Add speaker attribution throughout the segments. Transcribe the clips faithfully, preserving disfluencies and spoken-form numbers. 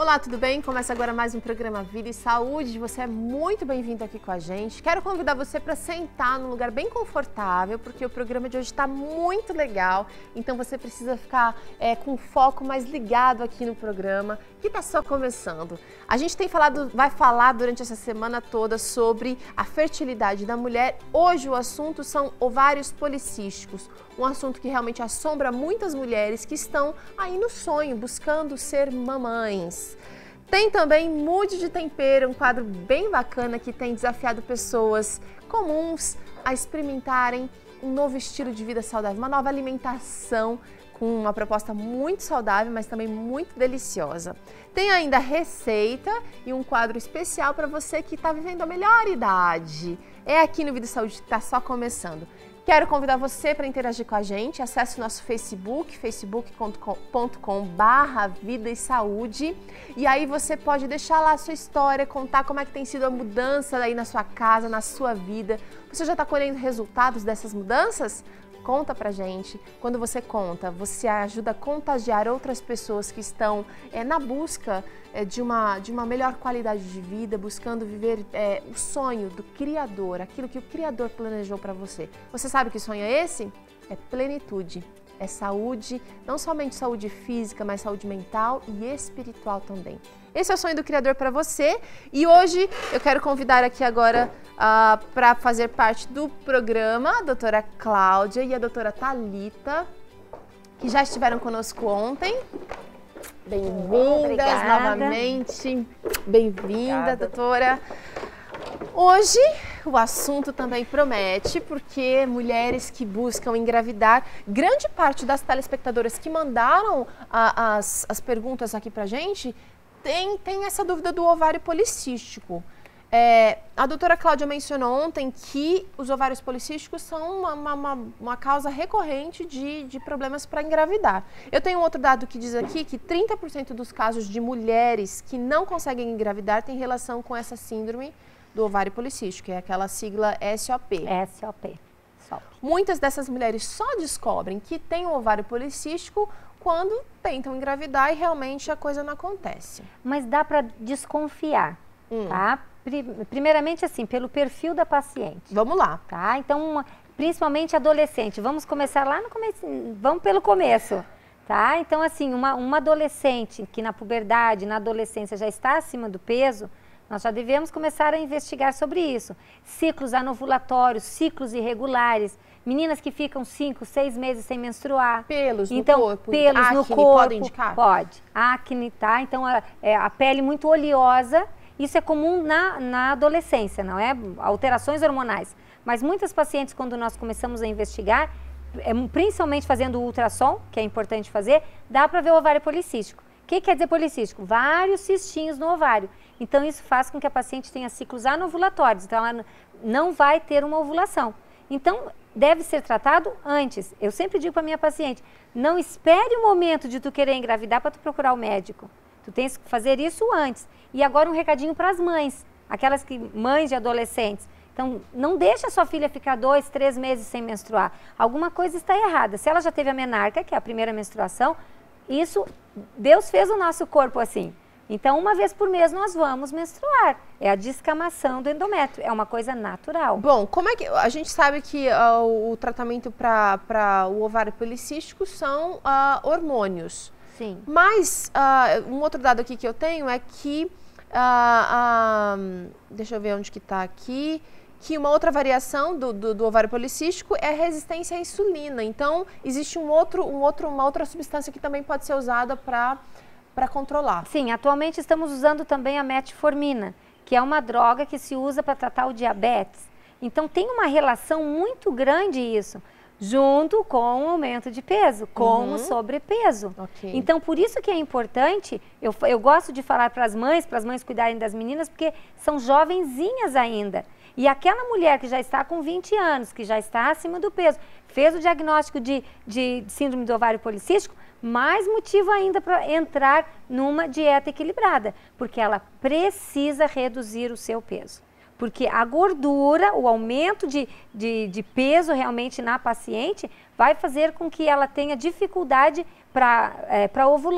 Speaker 1: Olá, tudo bem? Começa agora mais um programa Vida e Saúde. Você é muito bem-vindo aqui com a gente. Quero convidar você para sentar num lugar bem confortável, porque o programa de hoje está muito legal. Então você precisa ficar é, com o foco mais ligado aqui no programa, que está só começando. A gente tem falado, vai falar durante essa semana toda sobre a fertilidade da mulher. Hoje o assunto são ovários policísticos, um assunto que realmente assombra muitas mulheres que estão aí no sonho, buscando ser mamães. Tem também Mude de Tempero, um quadro bem bacana que tem desafiado pessoas comuns a experimentarem um novo estilo de vida saudável, uma nova alimentação com uma proposta muito saudável, mas também muito deliciosa. Tem ainda receita e um quadro especial para você que está vivendo a melhor idade. É aqui no Vida e Saúde que está só começando. Quero convidar você para interagir com a gente. Acesse o nosso Facebook, facebook ponto com barra Vida e Saúde. E aí você pode deixar lá a sua história, contar como é que tem sido a mudança aí na sua casa, na sua vida. Você já está colhendo resultados dessas mudanças? Conta pra gente. Quando você conta, você ajuda a contagiar outras pessoas que estão é, na busca é, de, uma, de uma melhor qualidade de vida, buscando viver é, o sonho do Criador, aquilo que o Criador planejou para você. Você sabe que sonho é esse? É plenitude, é saúde, não somente saúde física, mas saúde mental e espiritual também. Esse é o sonho do Criador para você e hoje eu quero convidar aqui agora uh, para fazer parte do programa a doutora Cláudia e a doutora Thalita, que já estiveram conosco ontem. Bem-vindas novamente. Bem-vinda, doutora. Hoje o assunto também promete, porque mulheres que buscam engravidar, grande parte das telespectadoras que mandaram a, as, as perguntas aqui pra gente, Tem, tem essa dúvida do ovário policístico. É, a doutora Cláudia mencionou ontem que os ovários policísticos são uma, uma, uma, uma causa recorrente de, de problemas para engravidar. Eu tenho um outro dado que diz aqui que trinta por cento dos casos de mulheres que não conseguem engravidar tem relação com essa síndrome do ovário policístico, que é aquela sigla S O P.
Speaker 2: S O P.
Speaker 1: Muitas dessas mulheres só descobrem que tem um ovário policístico quando tentam engravidar e realmente a coisa não acontece.
Speaker 2: Mas dá para desconfiar, hum. tá? Primeiramente assim, pelo perfil da paciente.
Speaker 1: Vamos lá.
Speaker 2: Tá? Então, principalmente adolescente. Vamos começar lá no começo, vamos pelo começo. Tá? Então, assim, uma, uma adolescente que na puberdade, na adolescência já está acima do peso, nós já devemos começar a investigar sobre isso. Ciclos anovulatórios, ciclos irregulares, meninas que ficam cinco, seis meses sem menstruar.
Speaker 1: Pelos
Speaker 2: então,
Speaker 1: no corpo.
Speaker 2: Pelos
Speaker 1: acne,
Speaker 2: no corpo.
Speaker 1: Pode indicar?
Speaker 2: Pode. Acne, tá? Então, a, é, a pele muito oleosa, isso é comum na, na adolescência, não é? Alterações hormonais. Mas muitas pacientes, quando nós começamos a investigar, é, principalmente fazendo o ultrassom, que é importante fazer, dá para ver o ovário policístico. O que quer dizer policístico? Vários cistinhos no ovário. Então, isso faz com que a paciente tenha ciclos anovulatórios. Então, ela não vai ter uma ovulação. Então, deve ser tratado antes. Eu sempre digo para minha paciente, não espere o momento de tu querer engravidar para tu procurar o médico. Tu tens que fazer isso antes. E agora um recadinho para as mães, aquelas que mães de adolescentes. Então, não deixa a sua filha ficar dois, três meses sem menstruar. Alguma coisa está errada. Se ela já teve a menarca, que é a primeira menstruação, isso, Deus fez o nosso corpo assim. Então, uma vez por mês nós vamos menstruar. É a descamação do endométrio, é uma coisa natural.
Speaker 1: Bom, como é que a gente sabe que uh, o tratamento para o ovário policístico são uh, hormônios?
Speaker 2: Sim.
Speaker 1: Mas uh, um outro dado aqui que eu tenho é que, uh, uh, deixa eu ver onde que está aqui, que uma outra variação do, do, do ovário policístico é a resistência à insulina. Então, existe um outro, um outro, uma outra substância que também pode ser usada para para controlar.
Speaker 2: Sim, atualmente estamos usando também a metformina, que é uma droga que se usa para tratar o diabetes. Então, tem uma relação muito grande isso, junto com o aumento de peso, com uhum. o sobrepeso.
Speaker 1: Okay.
Speaker 2: Então, por isso que é importante, eu, eu gosto de falar para as mães, para as mães cuidarem das meninas, porque são jovenzinhas ainda. E aquela mulher que já está com vinte anos, que já está acima do peso, fez o diagnóstico de, de síndrome do ovário policístico, mais motivo ainda para entrar numa dieta equilibrada, porque ela precisa reduzir o seu peso. Porque a gordura, o aumento de, de, de peso realmente na paciente vai fazer com que ela tenha dificuldade para é, para ovular.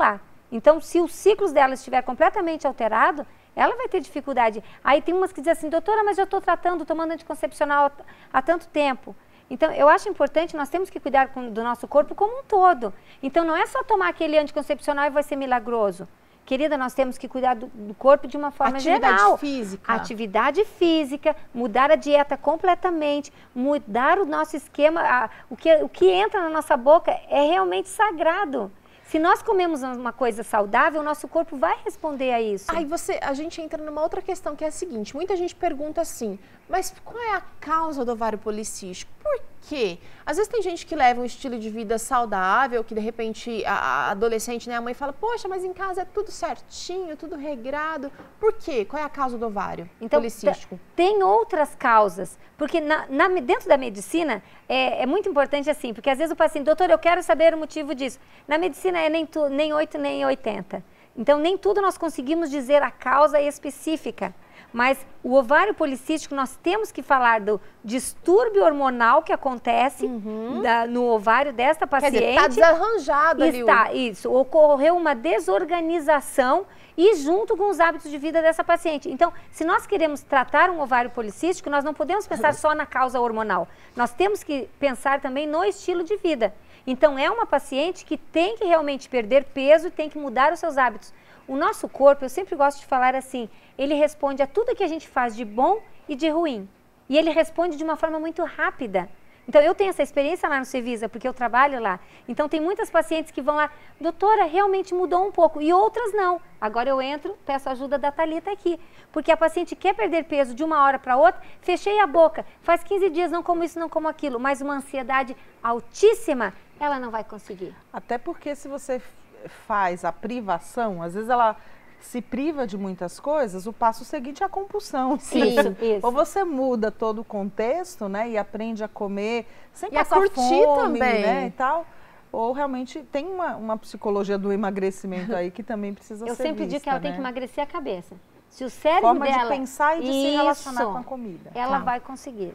Speaker 2: Então, se os ciclos dela estiver completamente alterado, ela vai ter dificuldade. Aí tem umas que dizem assim, doutora, mas eu estou tratando, tomando anticoncepcional há tanto tempo. Então, eu acho importante, nós temos que cuidar com, do nosso corpo como um todo. Então, não é só tomar aquele anticoncepcional e vai ser milagroso. Querida, nós temos que cuidar do, do corpo de uma forma
Speaker 1: Atividade
Speaker 2: geral.
Speaker 1: física.
Speaker 2: Atividade física, mudar a dieta completamente, mudar o nosso esquema. A, o, que, o que entra na nossa boca é realmente sagrado. Se nós comemos uma coisa saudável, o nosso corpo vai responder a isso.
Speaker 1: Aí você, a gente entra numa outra questão que é a seguinte, muita gente pergunta assim, mas qual é a causa do ovário policístico? Por quê? Às vezes tem gente que leva um estilo de vida saudável, que de repente a, a adolescente, né, a mãe fala, poxa, mas em casa é tudo certinho, tudo regrado. Por quê? Qual é a causa do ovário
Speaker 2: então,
Speaker 1: policístico?
Speaker 2: Tem outras causas, porque na, na, dentro da medicina é, é muito importante assim, porque às vezes o paciente, doutor, eu quero saber o motivo disso. Na medicina é nem, tu, nem oito nem oitenta. Então nem tudo nós conseguimos dizer a causa específica. Mas o ovário policístico, nós temos que falar do distúrbio hormonal que acontece uhum. da, no ovário desta paciente.
Speaker 1: Quer dizer, está desarranjado ali.
Speaker 2: Está, isso. Ocorreu uma desorganização e junto com os hábitos de vida dessa paciente. Então, se nós queremos tratar um ovário policístico, nós não podemos pensar só na causa hormonal. Nós temos que pensar também no estilo de vida. Então, é uma paciente que tem que realmente perder peso e tem que mudar os seus hábitos. O nosso corpo, eu sempre gosto de falar assim, ele responde a tudo que a gente faz de bom e de ruim. E ele responde de uma forma muito rápida. Então, eu tenho essa experiência lá no Cevisa, porque eu trabalho lá. Então, tem muitas pacientes que vão lá, doutora, realmente mudou um pouco, e outras não. Agora eu entro, peço ajuda da Thalita aqui. Porque a paciente quer perder peso de uma hora para outra, fechei a boca, faz quinze dias, não como isso, não como aquilo, mas uma ansiedade altíssima, ela não vai conseguir.
Speaker 3: Até porque se você faz a privação, às vezes ela se priva de muitas coisas, o passo seguinte é a compulsão.
Speaker 2: Sim, isso, isso.
Speaker 3: Ou você muda todo o contexto, né, e aprende a comer sem
Speaker 1: e
Speaker 3: passar
Speaker 1: a curtir
Speaker 3: fome,
Speaker 1: também,
Speaker 3: né, e tal. Ou realmente tem uma, uma psicologia do emagrecimento aí que também precisa
Speaker 2: Eu
Speaker 3: ser
Speaker 2: sempre
Speaker 3: vista,
Speaker 2: digo que ela
Speaker 3: né?
Speaker 2: tem que emagrecer a cabeça. Se o cérebro
Speaker 3: Forma
Speaker 2: dela...
Speaker 3: de pensar e de
Speaker 2: isso,
Speaker 3: se relacionar com a comida.
Speaker 2: Ela
Speaker 3: Tá.
Speaker 2: vai conseguir.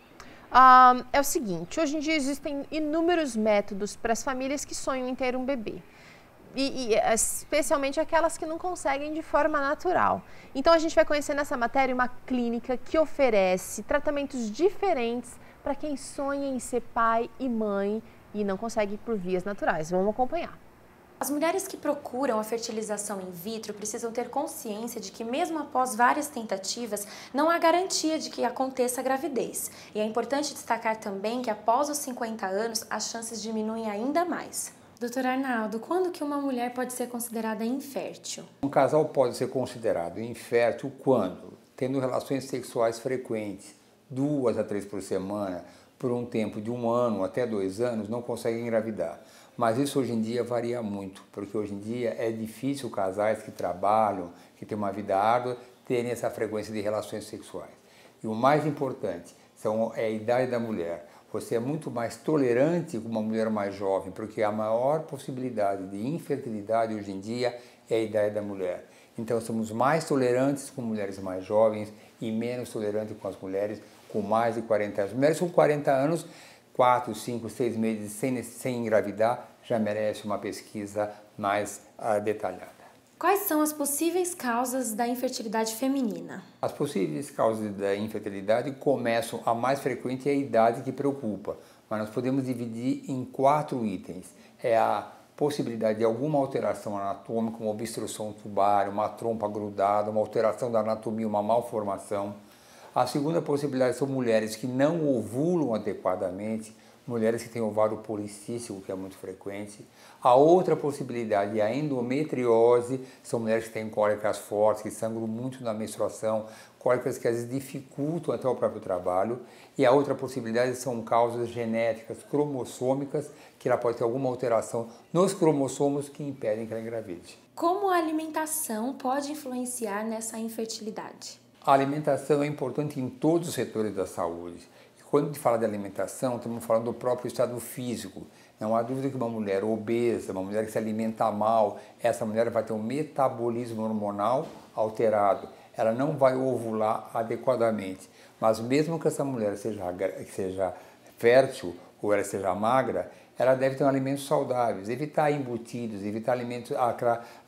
Speaker 1: Ah, é o seguinte, hoje em dia existem inúmeros métodos para as famílias que sonham em ter um bebê. E, e especialmente aquelas que não conseguem de forma natural. Então a gente vai conhecer nessa matéria uma clínica que oferece tratamentos diferentes para quem sonha em ser pai e mãe e não consegue por vias naturais. Vamos acompanhar.
Speaker 4: As mulheres que procuram a fertilização in vitro precisam ter consciência de que mesmo após várias tentativas, não há garantia de que aconteça a gravidez. E é importante destacar também que após os cinquenta anos, as chances diminuem ainda mais. doutor Arnaldo, quando que uma mulher pode ser considerada infértil?
Speaker 5: Um casal pode ser considerado infértil quando, tendo relações sexuais frequentes, duas a três por semana, por um tempo de um ano até dois anos, não consegue engravidar. Mas isso hoje em dia varia muito, porque hoje em dia é difícil casais que trabalham, que têm uma vida árdua, terem essa frequência de relações sexuais. E o mais importante são, é a idade da mulher. Você é muito mais tolerante com uma mulher mais jovem, porque a maior possibilidade de infertilidade hoje em dia é a idade da mulher. Então, somos mais tolerantes com mulheres mais jovens e menos tolerantes com as mulheres com mais de quarenta anos. Mulheres com quarenta anos, quatro, cinco, seis meses sem, sem engravidar, já merece uma pesquisa mais uh, detalhada.
Speaker 4: Quais são as possíveis causas da infertilidade feminina?
Speaker 5: As possíveis causas da infertilidade começam, a mais frequente é a idade que preocupa, mas nós podemos dividir em quatro itens. É a possibilidade de alguma alteração anatômica, uma obstrução tubar, uma trompa grudada, uma alteração da anatomia, uma malformação. A segunda possibilidade são mulheres que não ovulam adequadamente, mulheres que têm ovário policístico, que é muito frequente. A outra possibilidade é a endometriose, são mulheres que têm cólicas fortes, que sangram muito na menstruação, cólicas que às vezes dificultam até o próprio trabalho. E a outra possibilidade são causas genéticas, cromossômicas, que ela pode ter alguma alteração nos cromossomos que impedem que ela engravide.
Speaker 4: Como a alimentação pode influenciar nessa infertilidade?
Speaker 5: A alimentação é importante em todos os setores da saúde. Quando a gente fala de alimentação, estamos falando do próprio estado físico. Não há dúvida que uma mulher obesa, uma mulher que se alimenta mal, essa mulher vai ter um metabolismo hormonal alterado. Ela não vai ovular adequadamente. Mas mesmo que essa mulher seja, seja fértil ou ela seja magra, ela deve ter alimentos saudáveis, evitar embutidos, evitar alimentos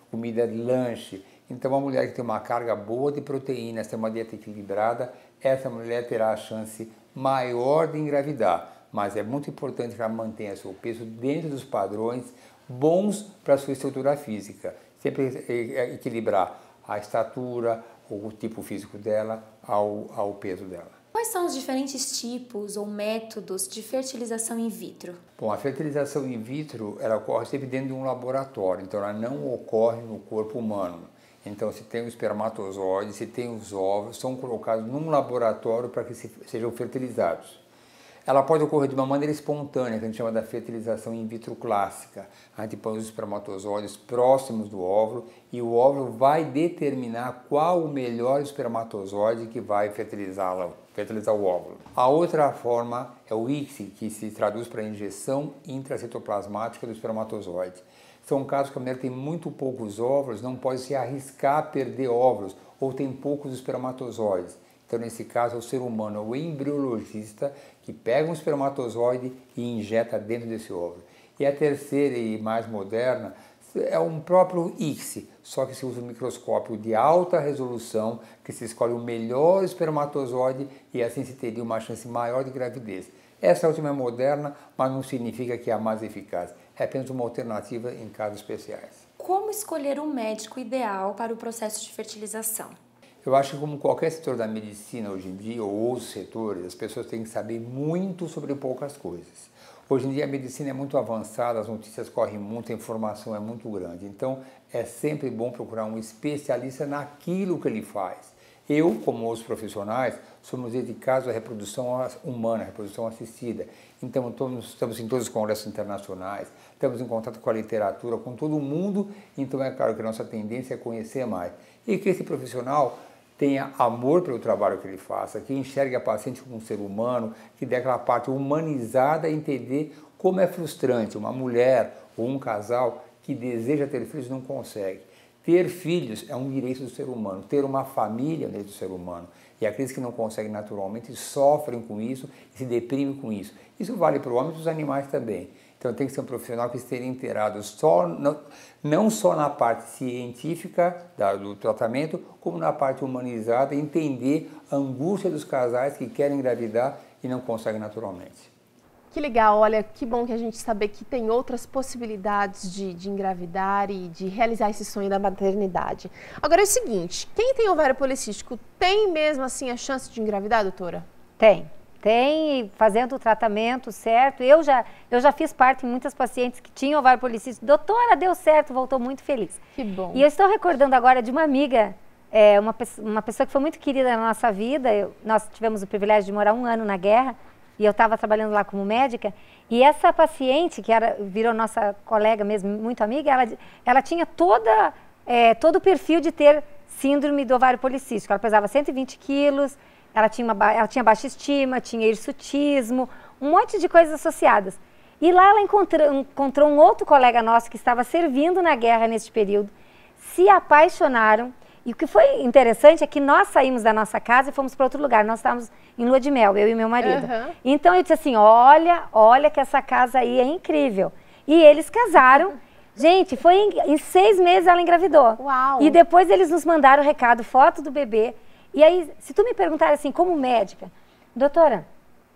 Speaker 5: comida de lanche. Então, uma mulher que tem uma carga boa de proteínas, tem uma dieta equilibrada, essa mulher terá a chance maior de engravidar. Mas é muito importante que ela mantenha seu peso dentro dos padrões bons para a sua estrutura física. Sempre equilibrar a estatura, o tipo físico dela ao, ao peso dela.
Speaker 4: Quais são os diferentes tipos ou métodos de fertilização in vitro?
Speaker 5: Bom, a fertilização in vitro, ela ocorre sempre dentro de um laboratório, então ela não ocorre no corpo humano. Então, se tem o espermatozoide, se tem os óvulos, são colocados num laboratório para que se, sejam fertilizados. Ela pode ocorrer de uma maneira espontânea, que a gente chama da fertilização in vitro clássica. A gente põe os espermatozoides próximos do óvulo e o óvulo vai determinar qual o melhor espermatozoide que vai fertilizá-la, fertilizar o óvulo. A outra forma é o I C S I, que se traduz para injeção intracitoplasmática do espermatozoide. São casos que a mulher tem muito poucos óvulos, não pode se arriscar a perder óvulos ou tem poucos espermatozoides. Então, nesse caso, é o ser humano, o embriologista, que pega um espermatozoide e injeta dentro desse óvulo. E a terceira e mais moderna é um próprio I C S I, só que se usa um microscópio de alta resolução, que se escolhe o melhor espermatozoide e assim se teria uma chance maior de gravidez. Essa última é moderna, mas não significa que é a mais eficaz. É apenas uma alternativa em casos especiais.
Speaker 4: Como escolher um médico ideal para o processo de fertilização?
Speaker 5: Eu acho que como qualquer setor da medicina hoje em dia, ou outros setores, as pessoas têm que saber muito sobre poucas coisas. Hoje em dia a medicina é muito avançada, as notícias correm muito, a informação é muito grande. Então é sempre bom procurar um especialista naquilo que ele faz. Eu, como outros profissionais, somos dedicados à reprodução humana, à reprodução assistida. Então estamos, estamos em todos os congressos internacionais, estamos em contato com a literatura, com todo mundo. Então é claro que a nossa tendência é conhecer mais. E que esse profissional tenha amor pelo trabalho que ele faça, que enxergue a paciente como um ser humano, que dê aquela parte humanizada e entender como é frustrante uma mulher ou um casal que deseja ter filhos e não consegue. Ter filhos é um direito do ser humano, ter uma família é um direito do ser humano. E aqueles que não conseguem naturalmente sofrem com isso e se deprimem com isso. Isso vale para o homem e para os animais também. Então tem que ser um profissional que esteja inteirado só, não, não só na parte científica da, do tratamento, como na parte humanizada, entender a angústia dos casais que querem engravidar e não conseguem naturalmente.
Speaker 1: Que legal, olha, que bom que a gente saber que tem outras possibilidades de, de engravidar e de realizar esse sonho da maternidade. Agora é o seguinte, quem tem ovário policístico tem mesmo assim a chance de engravidar, doutora?
Speaker 2: Tem. Tem, fazendo o tratamento certo. Eu já, eu já fiz parte de muitas pacientes que tinham ovário policístico. Doutora, deu certo, voltou muito feliz.
Speaker 1: Que bom.
Speaker 2: E eu estou recordando agora de uma amiga, é, uma, uma pessoa que foi muito querida na nossa vida. Eu, nós tivemos o privilégio de morar um ano na guerra e eu estava trabalhando lá como médica. E essa paciente, que era, virou nossa colega mesmo, muito amiga, ela, ela tinha toda, é, todo o perfil de ter síndrome do ovário policístico. Ela pesava cento e vinte quilos. Ela tinha, uma, ela tinha baixa estima, tinha hirsutismo, um monte de coisas associadas. E lá ela encontrou, encontrou um outro colega nosso que estava servindo na guerra nesse período, se apaixonaram. E o que foi interessante é que nós saímos da nossa casa e fomos para outro lugar. Nós estávamos em lua de mel, eu e meu marido. Uhum. Então eu disse assim, olha, olha que essa casa aí é incrível. E eles casaram. Gente, foi em, em seis meses ela engravidou.
Speaker 1: Uau.
Speaker 2: E depois eles nos mandaram o recado, foto do bebê. E aí, se tu me perguntar assim, como médica, doutora,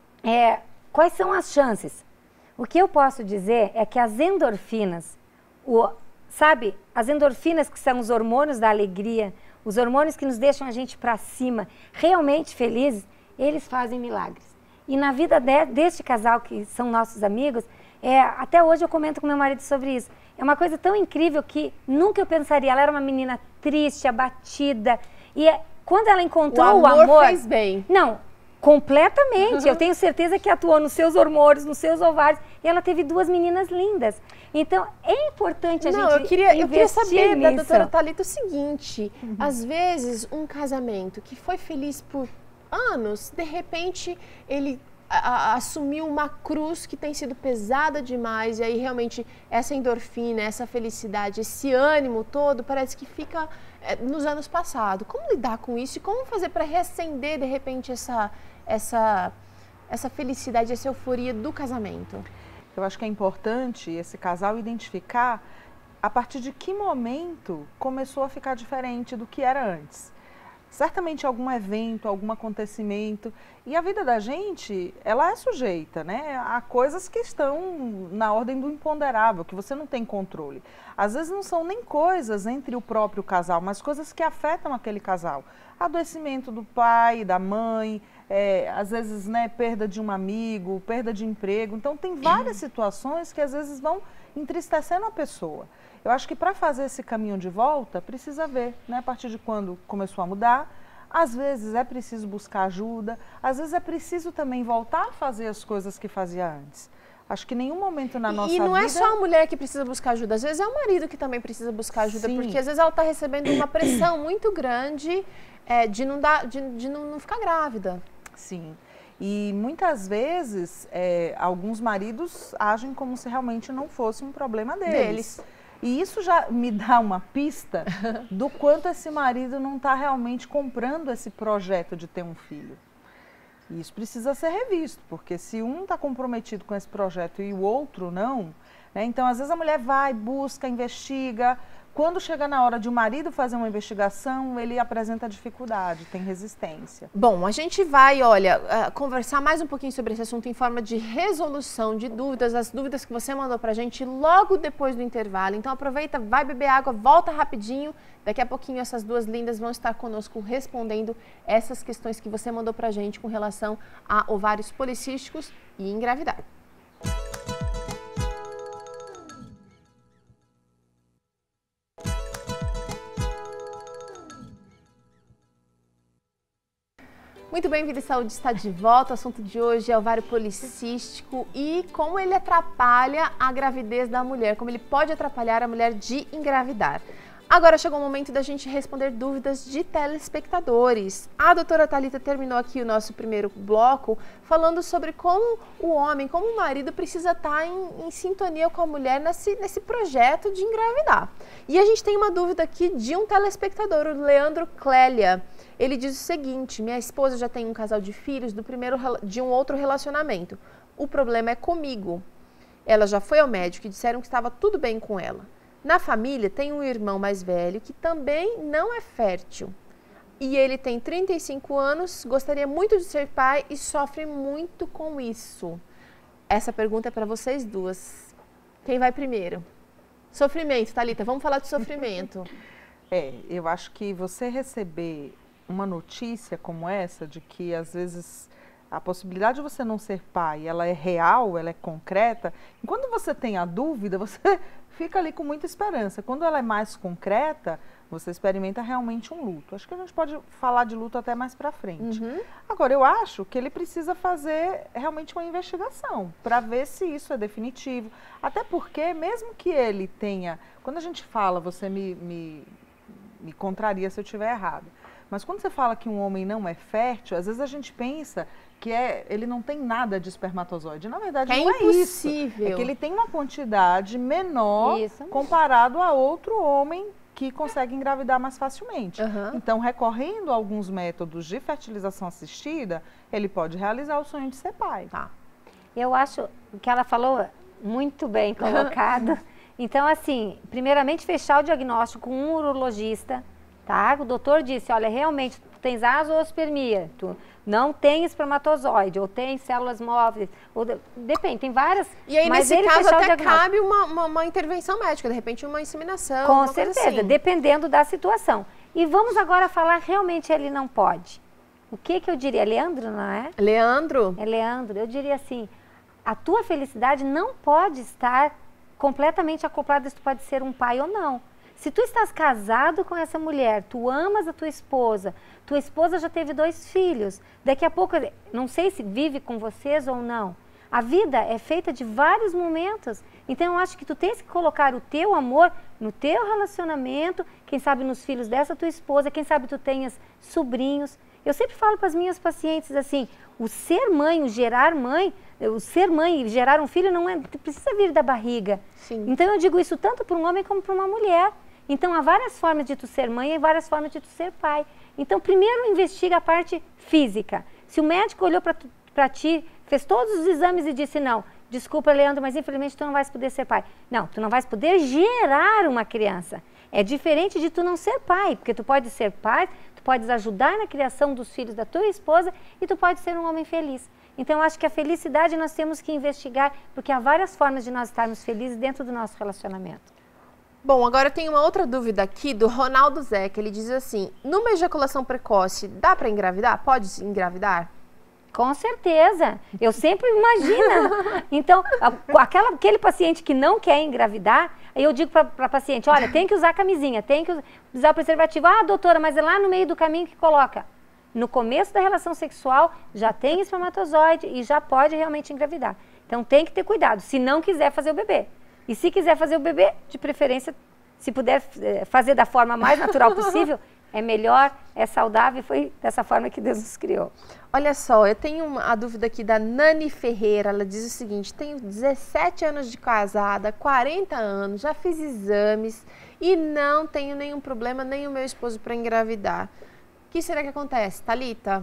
Speaker 2: é, quais são as chances? O que eu posso dizer é que as endorfinas, o, sabe, as endorfinas que são os hormônios da alegria, os hormônios que nos deixam a gente para cima, realmente felizes, eles fazem milagres. E na vida de, deste casal, que são nossos amigos, é, até hoje eu comento com meu marido sobre isso. É uma coisa tão incrível que nunca eu pensaria. Ela era uma menina triste, abatida, e é, quando ela encontrou o amor...
Speaker 1: O amor fez bem.
Speaker 2: Não, completamente. Eu tenho certeza que atuou nos seus hormônios, nos seus ovários. E ela teve duas meninas lindas. Então, é importante a
Speaker 1: Não,
Speaker 2: gente
Speaker 1: eu queria, eu queria saber
Speaker 2: nisso.
Speaker 1: da doutora Thalita o seguinte. Uhum. Às vezes, um casamento que foi feliz por anos, de repente, ele... A, a, assumiu uma cruz que tem sido pesada demais e aí realmente essa endorfina, essa felicidade, esse ânimo todo parece que fica é, nos anos passados. Como lidar com isso e como fazer para reacender de repente essa, essa, essa felicidade, essa euforia do casamento?
Speaker 3: Eu acho que é importante esse casal identificar a partir de que momento começou a ficar diferente do que era antes. Certamente algum evento, algum acontecimento. E a vida da gente, ela é sujeita, né, a coisas que estão na ordem do imponderável, que você não tem controle. Às vezes não são nem coisas entre o próprio casal, mas coisas que afetam aquele casal. Adoecimento do pai, da mãe, é, às vezes, né, perda de um amigo, perda de emprego. Então tem várias situações que às vezes vão entristecendo a pessoa. Eu acho que para fazer esse caminho de volta, precisa ver, né, a partir de quando começou a mudar. Às vezes é preciso buscar ajuda, às vezes é preciso também voltar a fazer as coisas que fazia antes. Acho que em nenhum momento na nossa vida...
Speaker 1: E não é só a mulher que precisa buscar ajuda, às vezes é o marido que também precisa buscar ajuda,
Speaker 3: Sim.
Speaker 1: porque às vezes ela está recebendo uma pressão muito grande é, de, não, dar, de, de não, não ficar grávida.
Speaker 3: Sim. E muitas vezes é, alguns maridos agem como se realmente não fosse um problema deles.
Speaker 1: Deles.
Speaker 3: E isso já me dá uma pista do quanto esse marido não está realmente comprando esse projeto de ter um filho. E isso precisa ser revisto, porque se um está comprometido com esse projeto e o outro não, né, então às vezes a mulher vai, busca, investiga. Quando chega na hora de o marido fazer uma investigação, ele apresenta dificuldade, tem resistência.
Speaker 1: Bom, a gente vai, olha, uh, conversar mais um pouquinho sobre esse assunto em forma de resolução de dúvidas, as dúvidas que você mandou pra gente logo depois do intervalo. Então aproveita, vai beber água, volta rapidinho. Daqui a pouquinho essas duas lindas vão estar conosco respondendo essas questões que você mandou pra gente com relação a ovários policísticos e engravidar. Muito bem, Vida e Saúde está de volta. O assunto de hoje é ovário policístico e como ele atrapalha a gravidez da mulher, como ele pode atrapalhar a mulher de engravidar. Agora chegou o momento da gente responder dúvidas de telespectadores. A doutora Thalita terminou aqui o nosso primeiro bloco falando sobre como o homem, como o marido precisa estar em, em sintonia com a mulher nesse, nesse projeto de engravidar. E a gente tem uma dúvida aqui de um telespectador, o Leandro Clélia. Ele diz o seguinte: minha esposa já tem um casal de filhos do primeiro, de um outro relacionamento. O problema é comigo. Ela já foi ao médico e disseram que estava tudo bem com ela. Na família tem um irmão mais velho que também não é fértil. E ele tem trinta e cinco anos, gostaria muito de ser pai e sofre muito com isso. Essa pergunta é para vocês duas. Quem vai primeiro? Sofrimento, Thalita, vamos falar de sofrimento.
Speaker 3: É, eu acho que você receber uma notícia como essa, de que às vezes a possibilidade de você não ser pai, ela é real, ela é concreta, enquanto você tem a dúvida, você fica ali com muita esperança. Quando ela é mais concreta, você experimenta realmente um luto. Acho que a gente pode falar de luto até mais pra frente.
Speaker 1: Uhum.
Speaker 3: Agora, eu acho que ele precisa fazer realmente uma investigação para ver se isso é definitivo. Até porque, mesmo que ele tenha... Quando a gente fala, você me, me, me contraria se eu estiver errado. Mas quando você fala que um homem não é fértil, às vezes a gente pensa que é, ele não tem nada de espermatozoide. Na verdade,
Speaker 1: é
Speaker 3: não
Speaker 1: impossível.
Speaker 3: é isso. É que ele tem uma quantidade menor
Speaker 2: Isso.
Speaker 3: comparado a outro homem que consegue engravidar mais facilmente.
Speaker 1: Uhum.
Speaker 3: Então, recorrendo a alguns métodos de fertilização assistida, ele pode realizar o sonho de ser pai.
Speaker 1: Tá.
Speaker 2: Eu acho que ela falou muito bem colocado. Então, assim, primeiramente fechar o diagnóstico com um urologista, tá? O doutor disse, olha, realmente, tu tens azoospermia, tu não tem espermatozoide, ou tem células móveis, ou de... depende, tem várias.
Speaker 1: E aí,
Speaker 2: mas
Speaker 1: nesse
Speaker 2: ele
Speaker 1: caso,
Speaker 2: fechar o
Speaker 1: até
Speaker 2: diagnóstico.
Speaker 1: cabe uma, uma, uma intervenção médica, de repente uma inseminação,
Speaker 2: Com
Speaker 1: uma coisa
Speaker 2: certeza,
Speaker 1: assim.
Speaker 2: dependendo da situação. E vamos agora falar, realmente ele não pode. O que que eu diria? Leandro, não é?
Speaker 1: Leandro?
Speaker 2: É Leandro. Eu diria assim, a tua felicidade não pode estar completamente acoplada se tu pode ser um pai ou não. Se tu estás casado com essa mulher, tu amas a tua esposa, tua esposa já teve dois filhos, daqui a pouco, não sei se vive com vocês ou não. A vida é feita de vários momentos, então eu acho que tu tens que colocar o teu amor no teu relacionamento, quem sabe nos filhos dessa tua esposa, quem sabe tu tenhas sobrinhos. Eu sempre falo para as minhas pacientes assim, o ser mãe, o gerar mãe, o ser mãe e gerar um filho não é, precisa vir da barriga.
Speaker 1: Sim.
Speaker 2: Então eu digo isso tanto para um homem como para uma mulher. Então há várias formas de tu ser mãe e várias formas de tu ser pai. Então primeiro investiga a parte física. Se o médico olhou para ti, fez todos os exames e disse não, desculpa, Leandro, mas infelizmente tu não vais poder ser pai. Não, tu não vais poder gerar uma criança. É diferente de tu não ser pai, porque tu pode ser pai, tu podes ajudar na criação dos filhos da tua esposa e tu pode ser um homem feliz. Então, eu acho que a felicidade nós temos que investigar, porque há várias formas de nós estarmos felizes dentro do nosso relacionamento.
Speaker 1: Bom, agora tem uma outra dúvida aqui do Ronaldo Zé, que ele diz assim, numa ejaculação precoce, dá para engravidar? Pode engravidar?
Speaker 2: Com certeza, eu sempre imagino. Então, a, aquela, aquele paciente que não quer engravidar, aí eu digo para a paciente, olha, tem que usar camisinha, tem que usar o preservativo. Ah, doutora, mas é lá no meio do caminho que coloca. No começo da relação sexual, já tem espermatozoide e já pode realmente engravidar. Então, tem que ter cuidado, se não quiser fazer o bebê. E se quiser fazer o bebê, de preferência, se puder fazer da forma mais natural possível, é melhor, é saudável e foi dessa forma que Deus nos criou.
Speaker 1: Olha só, eu tenho uma, a dúvida aqui da Nani Ferreira, ela diz o seguinte, tenho dezessete anos de casada, quarenta anos, já fiz exames e não tenho nenhum problema, nem o meu esposo para engravidar. O que será que acontece, Thalita?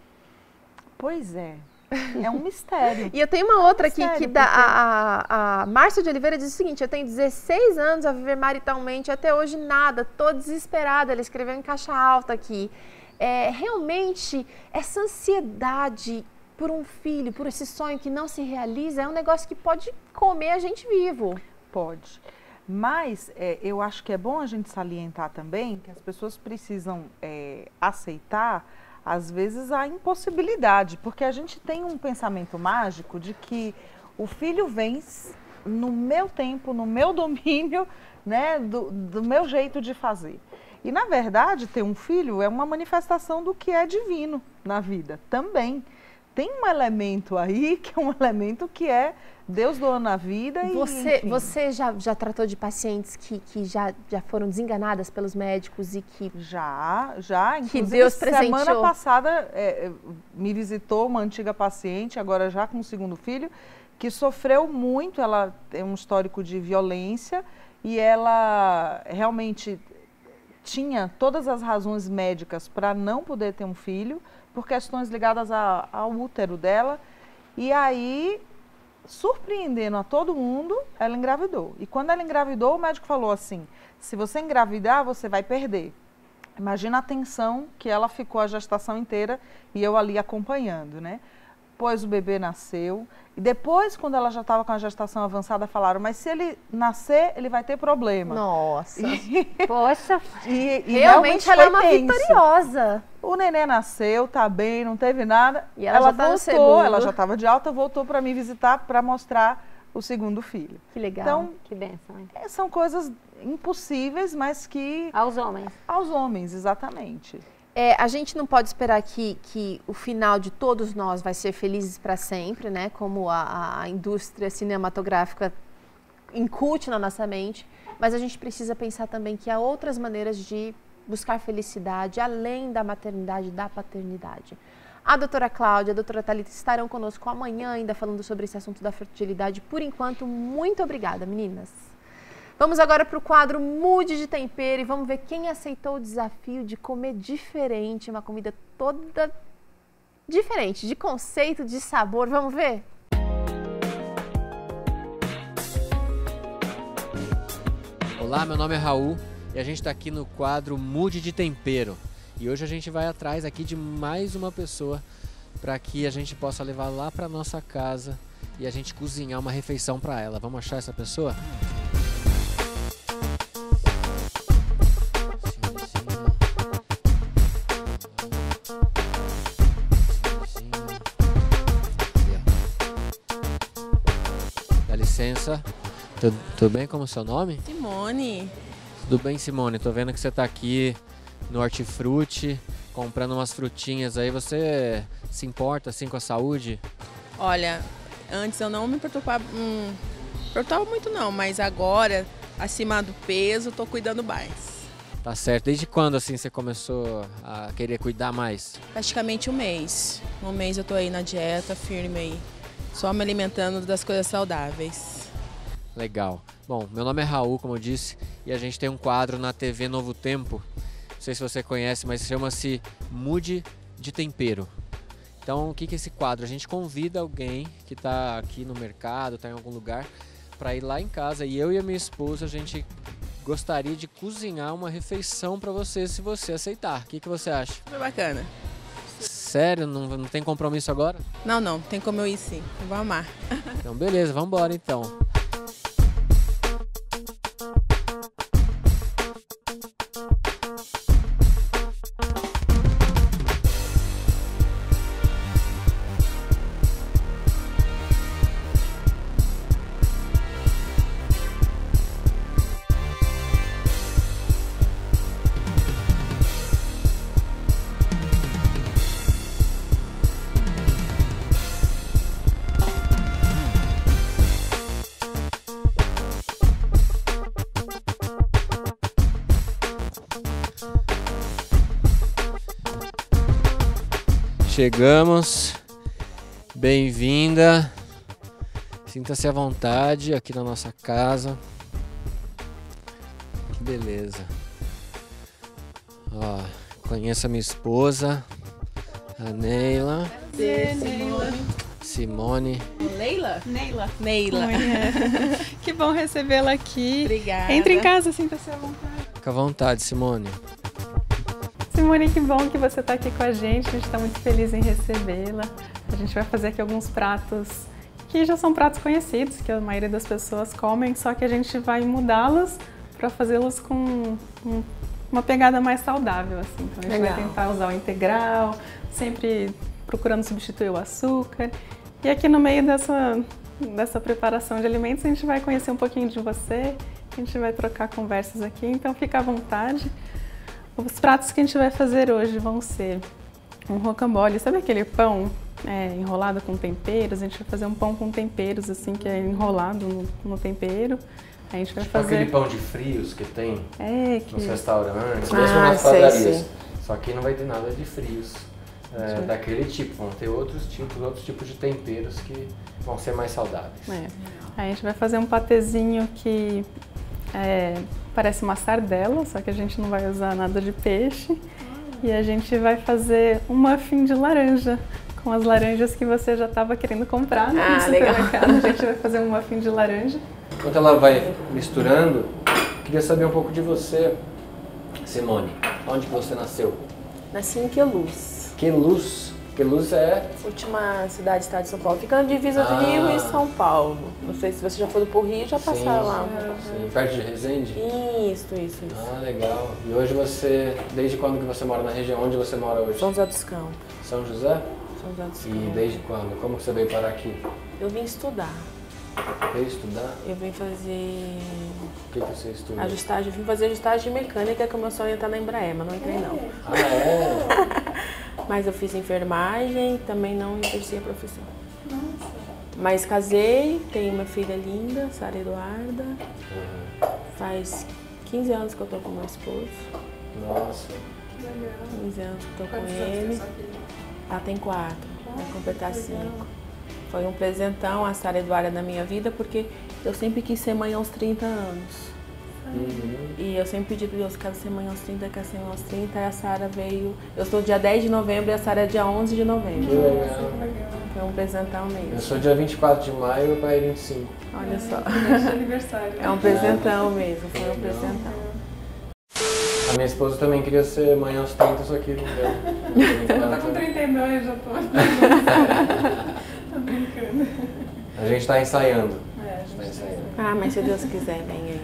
Speaker 3: Pois é, é um mistério.
Speaker 1: E eu tenho uma outra aqui,
Speaker 3: Mistério,
Speaker 1: que da,
Speaker 3: porque...
Speaker 1: a, a, a Márcia de Oliveira diz o seguinte, eu tenho dezesseis anos a viver maritalmente, até hoje nada, tô desesperada, ela escreveu em caixa alta aqui. É, realmente, essa ansiedade por um filho, por esse sonho que não se realiza, é um negócio que pode comer a gente vivo.
Speaker 3: Pode. Mas é, eu acho que é bom a gente salientar também que as pessoas precisam é, aceitar, às vezes, a impossibilidade, porque a gente tem um pensamento mágico de que o filho vem no meu tempo, no meu domínio, né, do, do meu jeito de fazer. E, na verdade, ter um filho é uma manifestação do que é divino na vida também. Tem um elemento aí, que é um elemento que é Deus doando na vida e,
Speaker 1: Você,
Speaker 3: enfim.
Speaker 1: você já, já tratou de pacientes que, que já, já foram desenganadas pelos médicos e que...
Speaker 3: Já, já.
Speaker 1: Que
Speaker 3: Inclusive,
Speaker 1: Deus presenteou.
Speaker 3: semana passada é, me visitou uma antiga paciente, agora já com o segundo filho, que sofreu muito, ela tem um histórico de violência e ela realmente tinha todas as razões médicas para não poder ter um filho, por questões ligadas a, ao útero dela. E aí, surpreendendo a todo mundo, ela engravidou. E quando ela engravidou, o médico falou assim, se você engravidar, você vai perder. Imagina a tensão que ela ficou a gestação inteira e eu ali acompanhando, né? Pois o bebê nasceu. E depois, quando ela já estava com a gestação avançada, falaram, mas se ele nascer, ele vai ter problema.
Speaker 1: Nossa.
Speaker 3: E,
Speaker 2: Poxa,
Speaker 3: e, e
Speaker 1: realmente ela é uma
Speaker 3: tenso.
Speaker 1: vitoriosa.
Speaker 3: O neném nasceu, tá bem, não teve nada.
Speaker 1: E ela
Speaker 3: ela
Speaker 1: já tá no
Speaker 3: voltou,
Speaker 1: segundo.
Speaker 3: ela já estava de alta, voltou para me visitar para mostrar o segundo filho.
Speaker 1: Que legal.
Speaker 3: Então,
Speaker 2: que bênção, hein?
Speaker 3: é, são coisas impossíveis, mas que
Speaker 2: Aos homens.
Speaker 3: aos homens, exatamente.
Speaker 1: É, a gente não pode esperar que, que o final de todos nós vai ser felizes para sempre, né? Como a, a indústria cinematográfica incute na nossa mente, mas a gente precisa pensar também que há outras maneiras de buscar felicidade, além da maternidade e da paternidade. A doutora Cláudia e a doutora Thalita estarão conosco amanhã ainda falando sobre esse assunto da fertilidade. Por enquanto, muito obrigada, meninas. Vamos agora para o quadro Mude de Tempero e vamos ver quem aceitou o desafio de comer diferente, uma comida toda diferente, de conceito, de sabor. Vamos ver?
Speaker 6: Olá, meu nome é Raul e a gente está aqui no quadro Mude de Tempero. E hoje a gente vai atrás aqui de mais uma pessoa para que a gente possa levar lá para nossa casa e a gente cozinhar uma refeição para ela. Vamos achar essa pessoa? Licença, tudo, tudo bem? Como é o seu nome?
Speaker 7: Simone.
Speaker 6: Tudo bem, Simone? Tô vendo que você tá aqui no Hortifruti, comprando umas frutinhas aí. Você se importa assim com a saúde?
Speaker 7: Olha, antes eu não me preocupava, hum, preocupava muito não, mas agora, acima do peso, tô cuidando mais.
Speaker 6: Tá certo. Desde quando assim você começou a querer cuidar mais?
Speaker 7: Praticamente um mês. Um mês eu tô aí na dieta, firme aí. Só me alimentando das coisas saudáveis.
Speaker 6: Legal. Bom, meu nome é Raul, como eu disse, e a gente tem um quadro na T V Novo Tempo. Não sei se você conhece, mas chama-se Mude de Tempero. Então, o que que é esse quadro? A gente convida alguém que está aqui no mercado, está em algum lugar, para ir lá em casa, e eu e a minha esposa, a gente gostaria de cozinhar uma refeição para você, se você aceitar. O que que você acha?
Speaker 7: Super bacana.
Speaker 6: Sério? Não, não tem compromisso agora?
Speaker 7: Não, não, tem como eu ir sim. Eu vou amar.
Speaker 6: Então, beleza, vamos embora então. Chegamos, bem-vinda, sinta-se à vontade aqui na nossa casa, que beleza. Ó, conheço a minha esposa, a Neila,
Speaker 8: Simone.
Speaker 6: Simone.
Speaker 7: Leila?
Speaker 8: Neila.
Speaker 7: Neila.
Speaker 8: Que bom recebê-la aqui.
Speaker 7: Obrigada.
Speaker 8: Entre em casa, sinta-se à vontade.
Speaker 6: Fica à vontade, Simone.
Speaker 8: Simone, que bom que você está aqui com a gente, a gente está muito feliz em recebê-la. A gente vai fazer aqui alguns pratos que já são pratos conhecidos, que a maioria das pessoas comem, só que a gente vai mudá-los para fazê-los com um, uma pegada mais saudável, assim. Então a gente
Speaker 1: Legal.
Speaker 8: vai tentar usar o integral, sempre procurando substituir o açúcar. E aqui no meio dessa, dessa preparação de alimentos a gente vai conhecer um pouquinho de você, a gente vai trocar conversas aqui, então fica à vontade. Os pratos que a gente vai fazer hoje vão ser um rocambole, sabe aquele pão é, enrolado com temperos? A gente vai fazer um pão com temperos, assim, que é enrolado no, no tempero. A gente vai
Speaker 9: Tipo
Speaker 8: fazer...
Speaker 9: aquele pão de frios que tem
Speaker 8: É, que...
Speaker 9: nos restaurantes,
Speaker 1: Ah,
Speaker 9: mesmo nas
Speaker 1: sei,
Speaker 9: padarias.
Speaker 1: sei.
Speaker 9: Só que não vai ter nada de frios é, daquele tipo. Vão ter outros tipos, outros tipos de temperos que vão ser mais saudáveis.
Speaker 8: É. A gente vai fazer um patezinho que é, parece uma sardela, só que a gente não vai usar nada de peixe. E a gente vai fazer um muffin de laranja, com as laranjas que você já estava querendo comprar no
Speaker 1: Ah,
Speaker 8: supermercado. A gente vai fazer um muffin de laranja.
Speaker 9: Enquanto ela vai misturando, queria saber um pouco de você, Simone. Onde que você nasceu?
Speaker 10: Nasci em Queluz,
Speaker 9: Queluz. Queluz é...
Speaker 10: última cidade do estado de São Paulo. Fica na divisa do
Speaker 9: Ah.
Speaker 10: Rio e São Paulo. Não sei se você já foi pro Rio, já passaram
Speaker 9: sim,
Speaker 10: lá.
Speaker 9: sim, perto de Resende?
Speaker 10: Isso, isso, isso.
Speaker 9: Ah, legal. E hoje você, desde quando que você mora na região? Onde você mora hoje?
Speaker 10: São José dos Campos.
Speaker 9: São José?
Speaker 10: São José dos
Speaker 9: E
Speaker 10: Campos.
Speaker 9: desde quando? Como que você veio parar aqui?
Speaker 10: Eu vim estudar.
Speaker 9: Veio estudar?
Speaker 10: Eu vim fazer
Speaker 9: O que, que você estudou?
Speaker 10: ajustagem. Eu vim fazer ajustagem de mecânica, que o meu sonho é entrar na Embraer, mas não entrei não.
Speaker 9: Ah, é?
Speaker 10: Mas eu fiz enfermagem, também não exerci a profissão. Mas casei, tenho uma filha linda, Sara Eduarda. Faz quinze anos que eu tô com meu esposo.
Speaker 9: Nossa.
Speaker 10: quinze anos que eu tô com ele. Ela tem quatro, vai completar cinco. Foi um presentão a Sara Eduarda na minha vida, porque eu sempre quis ser mãe aos trinta anos.
Speaker 9: Uhum.
Speaker 10: E eu sempre pedi pra Deus, quero ser mãe aos trinta, quero ser mãe aos trinta. E a Sara veio, eu sou dia dez de novembro e a Sara é dia onze de novembro.
Speaker 9: Que legal.
Speaker 10: Foi um presentão mesmo.
Speaker 9: Eu sou dia vinte e quatro de maio e meu pai é vinte e cinco.
Speaker 10: Olha só.
Speaker 8: aniversário.
Speaker 10: É um presentão mesmo, foi um presentão.
Speaker 9: A minha esposa também queria ser mãe aos trinta, só que não deu.
Speaker 8: Tá com trinta e dois, já tô. Tô brincando.
Speaker 9: A gente tá ensaiando.
Speaker 8: É, a
Speaker 9: A gente tá
Speaker 8: gente
Speaker 9: ensaiando.
Speaker 10: Ah, mas se Deus quiser, vem aí.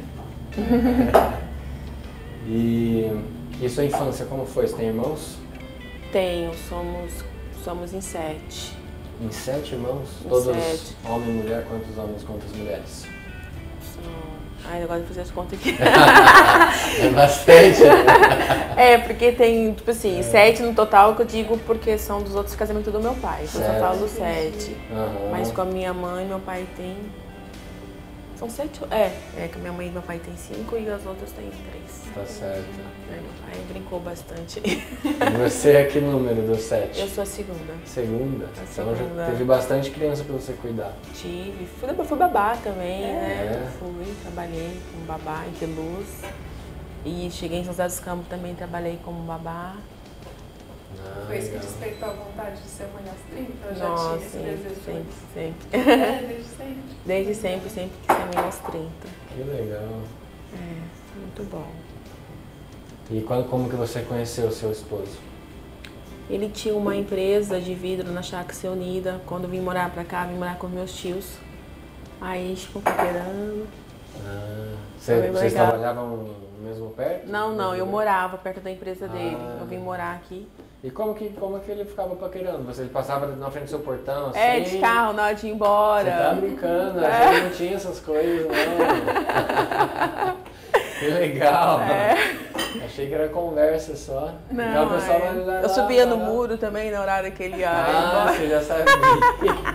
Speaker 9: E, e sua infância, como foi? Você tem irmãos?
Speaker 10: Tenho, somos, somos em sete.
Speaker 9: Em sete irmãos?
Speaker 10: Em
Speaker 9: Todos
Speaker 10: sete.
Speaker 9: homem e mulher? Quantos homens, quantas mulheres?
Speaker 10: Ai, agora eu vou fazer as contas aqui.
Speaker 9: É bastante.
Speaker 10: É, porque tem, tipo assim, é. sete no total, que eu digo porque são dos outros casamentos do meu pai. Então eu só falo sete.
Speaker 9: Uhum.
Speaker 10: Mas com a minha mãe, meu pai tem... São sete... É, é que a minha mãe e meu pai tem cinco e as outras têm três.
Speaker 9: Tá certo.
Speaker 10: É, meu pai brincou bastante.
Speaker 9: E você é que número dos sete?
Speaker 10: Eu sou a segunda.
Speaker 9: Segunda?
Speaker 10: A
Speaker 9: Então
Speaker 10: segunda.
Speaker 9: já teve bastante criança pra você cuidar.
Speaker 10: Tive. Fui, depois fui babá também,
Speaker 9: É.
Speaker 10: né? Fui, trabalhei como babá em Queluz. E cheguei em São José dos Campos também, trabalhei como babá.
Speaker 9: Ah,
Speaker 8: Foi isso que
Speaker 9: legal.
Speaker 8: despertou a vontade de ser mãe aos trinta? Eu já
Speaker 10: Nossa,
Speaker 8: tinha esse
Speaker 10: sempre,
Speaker 8: desejo?
Speaker 10: sempre, sempre.
Speaker 8: É, desde sempre.
Speaker 10: Desde sempre, sempre quis ser mãe aos trinta.
Speaker 9: Que legal.
Speaker 10: É, muito bom.
Speaker 9: E quando, como que você conheceu o seu esposo?
Speaker 10: Ele tinha uma empresa de vidro na Chácara Ser Unida. Quando eu vim morar pra cá, vim morar com meus tios. Aí a gente ficou paquerando.
Speaker 9: Ah,
Speaker 10: Foi
Speaker 9: você,
Speaker 10: bem
Speaker 9: vocês
Speaker 10: legal.
Speaker 9: trabalhavam mesmo perto?
Speaker 10: Não, não, eu morava perto da empresa dele.
Speaker 9: Ah.
Speaker 10: Eu vim morar aqui.
Speaker 9: E como que, como que ele ficava paquerando? Você ele passava na frente do seu portão assim?
Speaker 10: É, de carro, na hora de ir embora.
Speaker 9: Você tá brincando,
Speaker 10: É.
Speaker 9: a gente não tinha essas coisas, não. Que legal.
Speaker 10: É.
Speaker 9: Achei que era conversa só.
Speaker 10: Não,
Speaker 9: Então, o pessoal
Speaker 10: é.
Speaker 9: vai lá,
Speaker 10: Eu subia no
Speaker 9: lá, lá.
Speaker 10: muro também na hora que ele ia
Speaker 9: Ah,
Speaker 10: embora.
Speaker 9: você já sabia.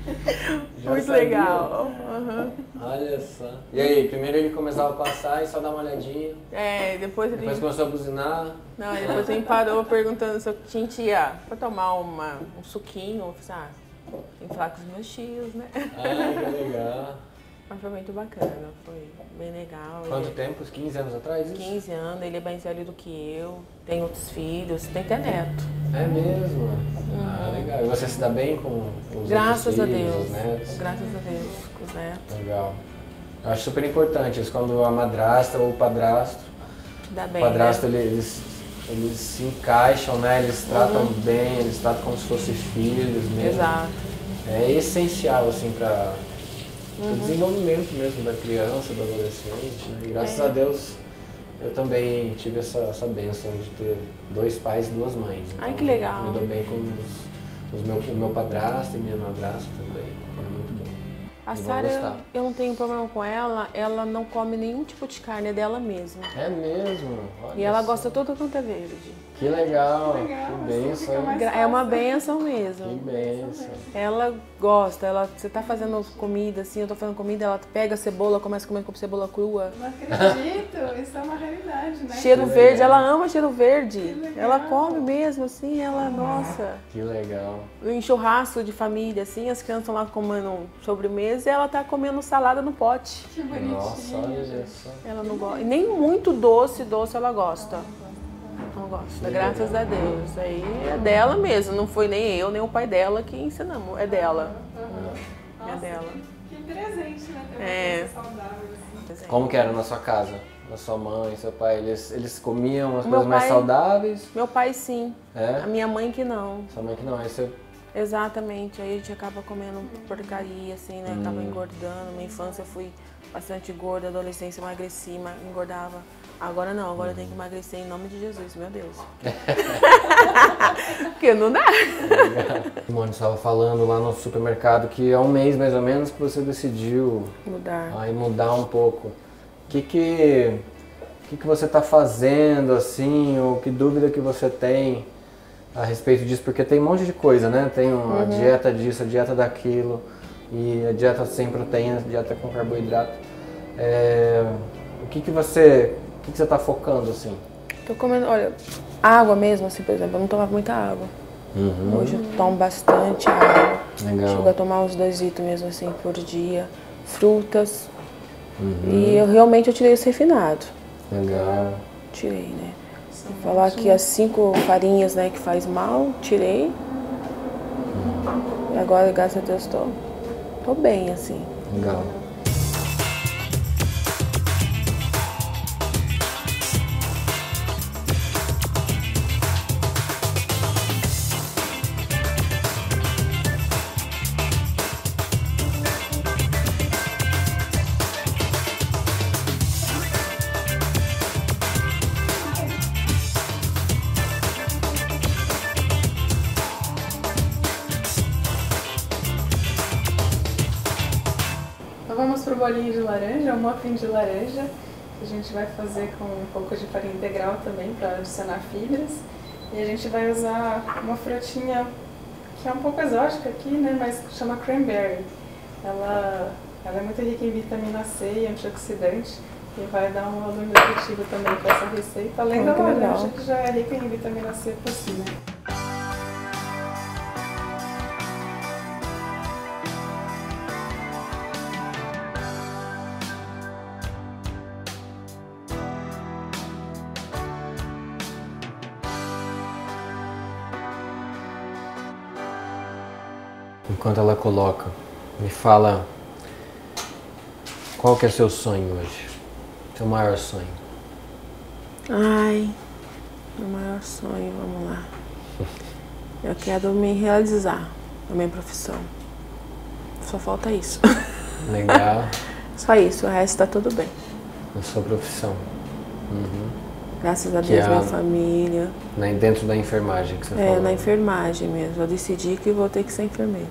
Speaker 9: Já
Speaker 10: Muito
Speaker 9: sabia.
Speaker 10: legal. Uhum.
Speaker 9: Olha só. E aí, primeiro ele começava a passar e só dar uma olhadinha.
Speaker 10: É, depois ele.
Speaker 9: Depois começou a buzinar.
Speaker 10: Não, depois ele parou perguntando se eu tinha tia pra tomar uma, um suquinho. Eu falei, ah, tem que falar com os meus tios, né?
Speaker 9: Ah, que legal.
Speaker 10: Mas foi muito bacana, foi bem legal.
Speaker 9: Quanto
Speaker 10: Ele-
Speaker 9: tempo? quinze anos atrás? Isso?
Speaker 10: quinze anos, ele é mais velho do que eu, tem outros filhos, tem até neto.
Speaker 9: É mesmo? Ah, legal. E você se dá bem com os
Speaker 10: Graças
Speaker 9: outros
Speaker 10: a
Speaker 9: filhos,
Speaker 10: Deus.
Speaker 9: os netos?
Speaker 10: Graças a Deus, com os netos.
Speaker 9: Legal. Eu acho super importante isso, quando a madrasta ou o padrasto,
Speaker 10: Dá
Speaker 9: o
Speaker 10: bem,
Speaker 9: padrasto
Speaker 10: né?
Speaker 9: ele- eles, eles se encaixam, né? Eles tratam
Speaker 10: Uhum.
Speaker 9: bem, eles tratam como se fossem filhos mesmo.
Speaker 10: Exato.
Speaker 9: É essencial, assim, para
Speaker 10: Uhum.
Speaker 9: o desenvolvimento mesmo da criança, do adolescente, né? E graças
Speaker 10: É.
Speaker 9: a Deus eu também tive essa, essa bênção de ter dois pais e duas mães.
Speaker 10: Ai, que legal.
Speaker 9: Me dou bem com os, os meu, o meu padrasto e minha madrasta também. É muito bom.
Speaker 10: A
Speaker 9: E vão
Speaker 10: Sara,
Speaker 9: gostar.
Speaker 10: eu não tenho problema com ela, ela não come nenhum tipo de carne, é dela mesma.
Speaker 9: É mesmo? Olha
Speaker 10: E ela
Speaker 9: só.
Speaker 10: gosta toda quanto verde.
Speaker 9: Que legal,
Speaker 8: Que legal,
Speaker 9: que
Speaker 8: assim
Speaker 9: bênção.
Speaker 8: fica mais
Speaker 10: Gra- É uma
Speaker 8: fácil.
Speaker 10: benção
Speaker 9: Que
Speaker 10: mesmo.
Speaker 9: bênção.
Speaker 10: Ela gosta, ela, você tá fazendo comida, assim, eu tô fazendo comida, ela pega a cebola, começa a comer com cebola crua.
Speaker 8: Não acredito, isso é uma realidade, né?
Speaker 10: Cheiro
Speaker 9: Que
Speaker 10: verde,
Speaker 9: legal.
Speaker 10: ela ama cheiro verde.
Speaker 8: legal.
Speaker 10: Ela come mesmo, assim, ela, nossa.
Speaker 9: Que legal.
Speaker 10: Em churrasco de família, assim, as crianças estão lá comendo sobremesa e ela tá comendo salada no pote.
Speaker 8: Que bonitinho.
Speaker 9: Nossa, olha só.
Speaker 10: Ela não gosta. E nem muito doce, doce ela gosta. Não gosta, graças a Deus. Isso aí é dela mesmo, não foi nem eu, nem o pai dela que ensinamos, é dela. É dela.
Speaker 8: Que presente, né? Ter uma
Speaker 10: É.
Speaker 8: criança saudável, assim.
Speaker 9: Como que era na sua casa? Na sua mãe, seu pai, eles, eles comiam as
Speaker 10: Meu
Speaker 9: coisas mais
Speaker 10: pai-
Speaker 9: saudáveis?
Speaker 10: Meu pai sim, a
Speaker 9: É?
Speaker 10: minha mãe que não.
Speaker 9: Sua mãe que não, aí você...
Speaker 10: Exatamente, aí a gente acaba comendo porcaria, assim, né? Acaba engordando. Minha infância eu fui bastante gorda, adolescência emagreci, ma- engordava. Agora não, agora eu tenho que emagrecer em nome de Jesus, meu Deus. Porque não dá.
Speaker 9: O Mônica estava falando lá no supermercado que há um mês mais ou menos que você decidiu
Speaker 10: Mudar.
Speaker 9: aí mudar um pouco. O que que, que que você está fazendo assim, ou que dúvida que você tem a respeito disso? Porque tem um monte de coisa, né? Tem uma dieta disso, a dieta daquilo, e a dieta sem proteína, a dieta com carboidrato. É, o que que você, o que que você está focando assim?
Speaker 10: Tô comendo, olha, água mesmo, assim, por exemplo, eu não tomava muita água. Hoje eu tomo bastante água.
Speaker 9: Legal.
Speaker 10: Chego a tomar uns dois litros mesmo assim por dia. Frutas. E eu realmente eu tirei os refinados.
Speaker 9: Legal.
Speaker 10: Tirei, né? Vou falar que as cinco farinhas, né, que faz mal, tirei. E agora, graças a Deus, tô, tô bem, assim.
Speaker 9: Legal.
Speaker 8: Então vamos pro bolinho de laranja, um muffin de laranja, que a gente vai fazer com um pouco de farinha integral também para adicionar fibras. E a gente vai usar uma frutinha que é um pouco exótica aqui, né, mas chama cranberry. Ela, ela é muito rica em vitamina C e antioxidante e vai dar um valor nutritivo também para essa receita, além
Speaker 10: Ah,
Speaker 8: da
Speaker 10: que legal.
Speaker 8: laranja que já é rica em vitamina C por si, né.
Speaker 9: enquanto ela coloca, me fala qual que é seu sonho hoje, seu maior sonho.
Speaker 10: Ai, meu maior sonho, vamos lá. Eu quero me realizar na minha profissão. Só falta isso.
Speaker 9: Legal.
Speaker 10: Só isso, o resto tá tudo bem.
Speaker 9: Na sua profissão. Uhum.
Speaker 10: Graças a
Speaker 9: Que
Speaker 10: Deus,
Speaker 9: é
Speaker 10: minha
Speaker 9: a-
Speaker 10: família.
Speaker 9: Na- Dentro da enfermagem que você
Speaker 10: É,
Speaker 9: falou.
Speaker 10: na enfermagem mesmo. Eu decidi que vou ter que ser enfermeira.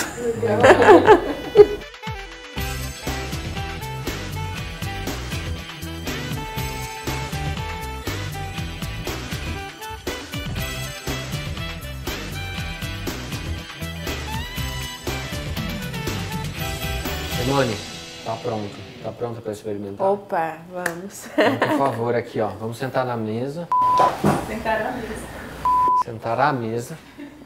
Speaker 9: Simone, tá pronto. Tá pronta para experimentar?
Speaker 10: Opa, vamos.
Speaker 9: Então, por favor, aqui, ó. Vamos sentar na mesa.
Speaker 8: Sentar na mesa.
Speaker 9: Sentar à mesa.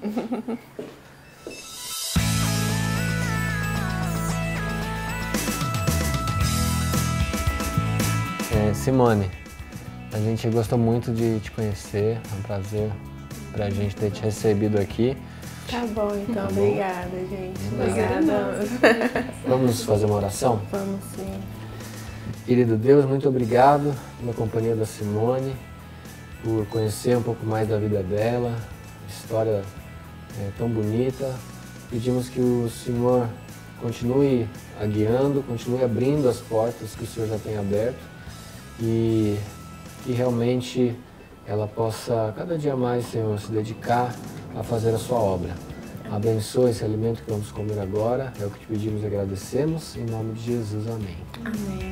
Speaker 9: É, Simone, a gente gostou muito de te conhecer. É um prazer pra gente ter te recebido aqui.
Speaker 10: Tá bom, então.
Speaker 9: Tá bom.
Speaker 10: Obrigada, gente.
Speaker 9: Nada.
Speaker 10: Obrigada.
Speaker 9: Vamos fazer uma oração?
Speaker 10: Vamos sim.
Speaker 9: Querido Deus, muito obrigado pela companhia da Simone, por conhecer um pouco mais da vida dela, história é, tão bonita. Pedimos que o Senhor continue a guiando, continue abrindo as portas que o Senhor já tem aberto e que realmente ela possa cada dia mais, Senhor, se dedicar a fazer a sua obra. Abençoe esse alimento que vamos comer agora, é o que te pedimos e agradecemos, em nome de Jesus, amém.
Speaker 10: Amém.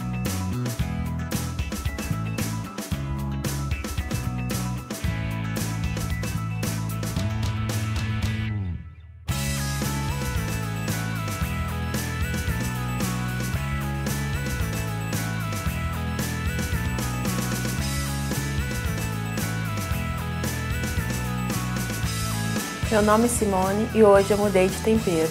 Speaker 10: Meu nome é Simone e hoje eu mudei de tempero.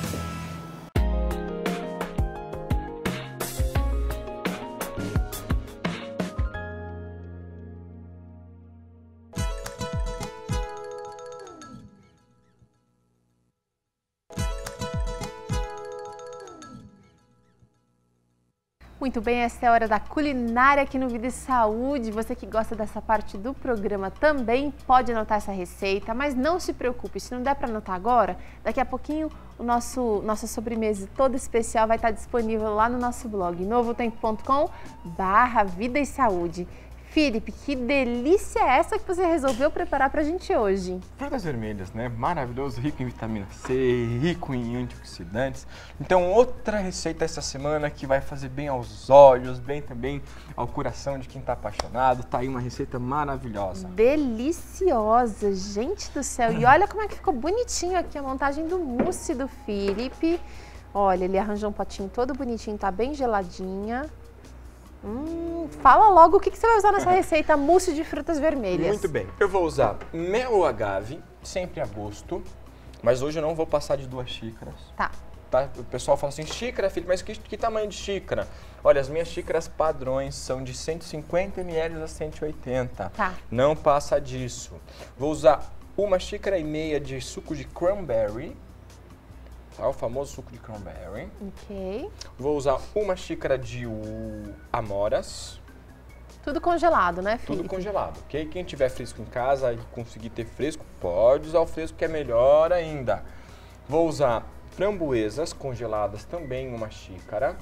Speaker 1: Muito bem, essa é a hora da culinária aqui no Vida e Saúde. Você que gosta dessa parte do programa também pode anotar essa receita, mas não se preocupe, se não der para anotar agora, daqui a pouquinho o nosso nossa sobremesa toda especial vai estar disponível lá no nosso blog novotempo ponto com barra Vida e Saúde. Felipe, que delícia é essa que você resolveu preparar pra gente hoje?
Speaker 11: Frutas vermelhas, né? Maravilhoso, rico em vitamina C, rico em antioxidantes. Então, outra receita essa semana que vai fazer bem aos olhos, bem também ao coração de quem tá apaixonado. Tá aí uma receita maravilhosa.
Speaker 1: Deliciosa, gente do céu. E olha como é que ficou bonitinho aqui a montagem do mousse do Felipe. Olha, ele arranjou um potinho todo bonitinho, tá bem geladinha. Hum, fala logo o que, que você vai usar nessa receita, mousse de frutas vermelhas.
Speaker 11: Muito bem, eu vou usar mel ou agave, sempre a gosto, mas hoje eu não vou passar de duas xícaras.
Speaker 1: Tá.
Speaker 11: Tá? O pessoal fala assim, xícara, filho, mas que, que tamanho de xícara? Olha, as minhas xícaras padrões são de cento e cinquenta mililitros a cento e oitenta.
Speaker 1: Tá.
Speaker 11: Não passa disso. Vou usar uma xícara e meia de suco de cranberry. Tá, o famoso suco de cranberry.
Speaker 1: Ok.
Speaker 11: Vou usar uma xícara de uh, amoras.
Speaker 1: Tudo congelado, né, Felipe?
Speaker 11: Tudo congelado, ok? Quem tiver fresco em casa e conseguir ter fresco, pode usar o fresco que é melhor ainda. Vou usar framboesas congeladas também, uma xícara.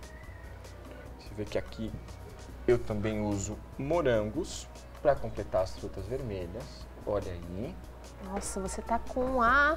Speaker 11: Você vê que aqui eu também uso morangos para completar as frutas vermelhas. Olha aí.
Speaker 1: Nossa, você tá com a...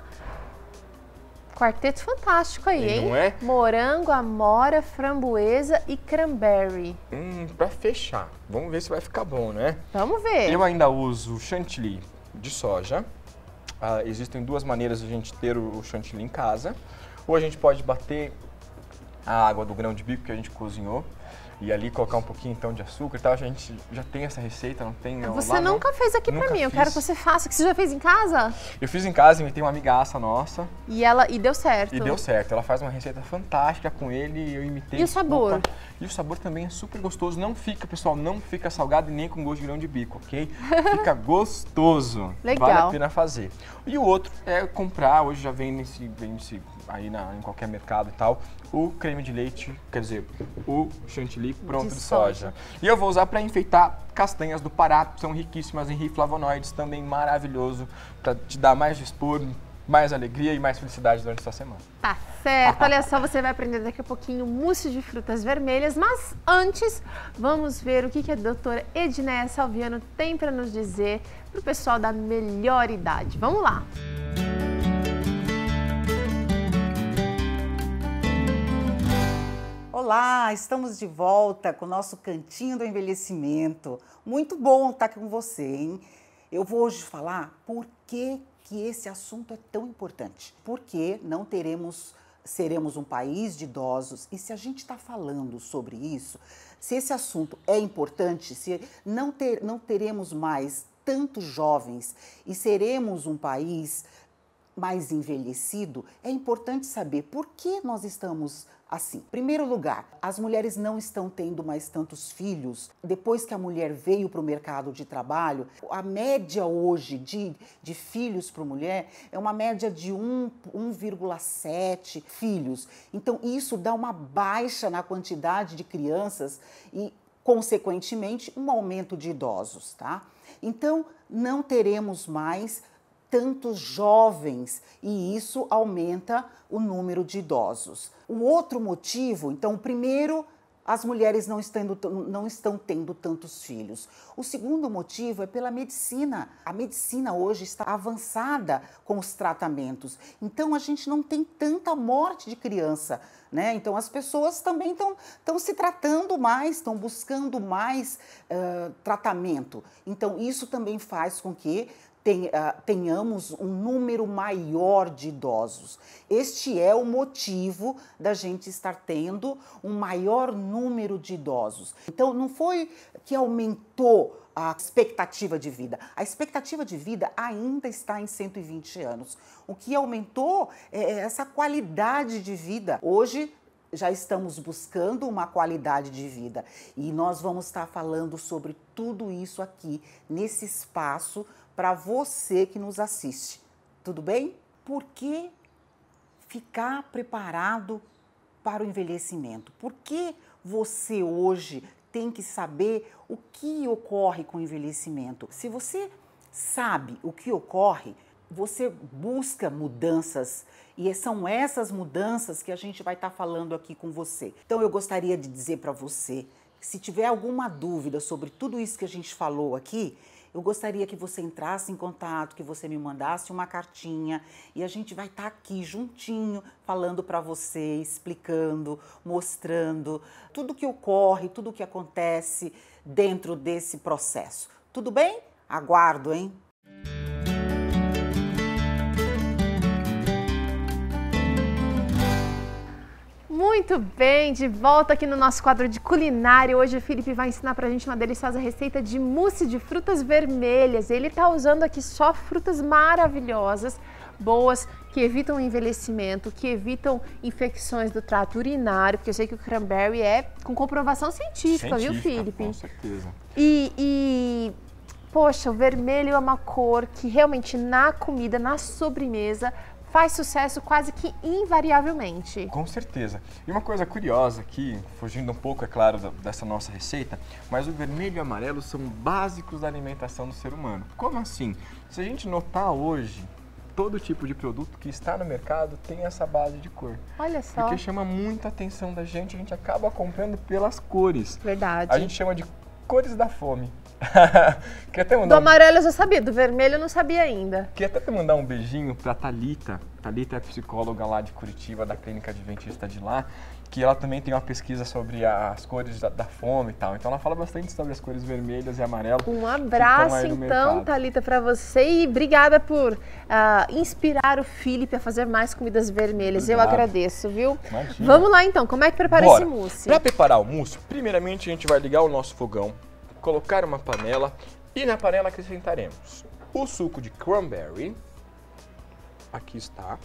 Speaker 1: quarteto fantástico aí,
Speaker 11: E
Speaker 1: hein?
Speaker 11: não é?
Speaker 1: Morango, amora, framboesa e cranberry.
Speaker 11: Hum, para fechar. Vamos ver se vai ficar bom, né?
Speaker 1: Vamos ver.
Speaker 11: Eu ainda uso chantilly de soja. Ah, existem duas maneiras de a gente ter o chantilly em casa. Ou a gente pode bater a água do grão de bico que a gente cozinhou. e ali colocar um pouquinho então de açúcar e tal. A gente já tem essa receita, não tem?
Speaker 1: Você
Speaker 11: lá,
Speaker 1: nunca
Speaker 11: não?
Speaker 1: fez aqui
Speaker 11: Nunca
Speaker 1: pra mim, eu
Speaker 11: fiz.
Speaker 1: quero que você faça. Que você já fez em casa?
Speaker 11: Eu fiz em casa, imitei uma amigaça nossa.
Speaker 1: E ela e deu certo.
Speaker 11: E deu certo. Ela faz uma receita fantástica com ele e eu imitei.
Speaker 1: E o sabor?
Speaker 11: Opa. E o sabor também é super gostoso. Não fica, pessoal, não fica salgado e nem com gosto de grão de bico, ok? Fica gostoso.
Speaker 1: Legal.
Speaker 11: Vale a pena fazer. E o outro é comprar, hoje já vem nesse, vem nesse aí na, em qualquer mercado e tal, o creme de leite, quer dizer, o chantilly pronto de,
Speaker 1: De
Speaker 11: soja.
Speaker 1: soja.
Speaker 11: E eu vou usar para enfeitar castanhas do Pará, são riquíssimas em riflavonoides, também maravilhoso, para te dar mais dispor, mais alegria e mais felicidade durante essa semana.
Speaker 1: Tá certo, olha só, você vai aprender daqui a pouquinho mousse de frutas vermelhas, mas antes vamos ver o que, que a doutora Edneia Salviano tem para nos dizer para o pessoal da melhor idade. Vamos lá!
Speaker 12: Olá, estamos de volta com o nosso Cantinho do Envelhecimento. Muito bom estar aqui com você, hein? Eu vou hoje falar por que que esse assunto é tão importante. Porque não teremos, seremos um país de idosos e se a gente está falando sobre isso, se esse assunto é importante, se não, ter, não teremos mais tantos jovens e seremos um país mais envelhecido, é importante saber por que nós estamos assim. Em primeiro lugar, as mulheres não estão tendo mais tantos filhos. Depois que a mulher veio para o mercado de trabalho, a média hoje de, de filhos por mulher é uma média de um vírgula sete filhos. Então, isso dá uma baixa na quantidade de crianças e, consequentemente, um aumento de idosos, tá? Então, não teremos mais tantos jovens e isso aumenta o número de idosos. O outro motivo, então, o primeiro, as mulheres não estão, não estão tendo tantos filhos. O segundo motivo é pela medicina. A medicina hoje está avançada com os tratamentos, então a gente não tem tanta morte de criança, né? Então as pessoas também estão, estão se tratando mais, estão buscando mais uh, tratamento. Então isso também faz com que tenhamos um número maior de idosos. Este é o motivo da gente estar tendo um maior número de idosos. Então, não foi que aumentou a expectativa de vida. A expectativa de vida ainda está em cento e vinte anos. O que aumentou é essa qualidade de vida. Hoje, já estamos buscando uma qualidade de vida e nós vamos estar falando sobre tudo isso aqui, nesse espaço, para você que nos assiste. Tudo bem? Por que ficar preparado para o envelhecimento? Por que você hoje tem que saber o que ocorre com o envelhecimento? Se você sabe o que ocorre, você busca mudanças e são essas mudanças que a gente vai estar falando aqui com você. Então eu gostaria de dizer para você, que se tiver alguma dúvida sobre tudo isso que a gente falou aqui, eu gostaria que você entrasse em contato, que você me mandasse uma cartinha e a gente vai estar aqui juntinho falando para você, explicando, mostrando tudo o que ocorre, tudo o que acontece dentro desse processo. Tudo bem? Aguardo, hein?
Speaker 1: Muito bem, de volta aqui no nosso quadro de culinária. Hoje o Felipe vai ensinar pra gente uma deliciosa receita de mousse de frutas vermelhas. Ele tá usando aqui só frutas maravilhosas, boas, que evitam o envelhecimento, que evitam infecções do trato urinário, porque eu sei que o cranberry é com comprovação científica, científica viu, Felipe?
Speaker 11: Com certeza.
Speaker 1: E, e, poxa, o vermelho é uma cor que realmente na comida, na sobremesa, faz sucesso quase que invariavelmente.
Speaker 11: Com certeza. E uma coisa curiosa aqui, fugindo um pouco, é claro, dessa nossa receita, mas o vermelho e o amarelo são básicos da alimentação do ser humano. Como assim? Se a gente notar hoje, todo tipo de produto que está no mercado tem essa base de cor.
Speaker 1: Olha só.
Speaker 11: Porque chama muita atenção da gente, a gente acaba comprando pelas cores.
Speaker 1: Verdade.
Speaker 11: A gente chama de cores da fome.
Speaker 1: Até do amarelo eu já sabia, do vermelho eu não sabia ainda.
Speaker 11: Queria até te mandar um beijinho pra Thalita. Thalita é psicóloga lá de Curitiba, da Clínica Adventista de lá. que ela também tem uma pesquisa sobre as cores da, da fome e tal. Então ela fala bastante sobre as cores vermelhas e amarelas.
Speaker 1: Um abraço então, Thalita, para você e obrigada por uh, inspirar o Felipe a fazer mais comidas vermelhas. Obrigado. Eu agradeço, viu? Imagina. Vamos lá então, como é que prepara Bora. esse mousse?
Speaker 11: Para preparar o mousse, primeiramente a gente vai ligar o nosso fogão, colocar uma panela e na panela acrescentaremos o suco de cranberry. Aqui está.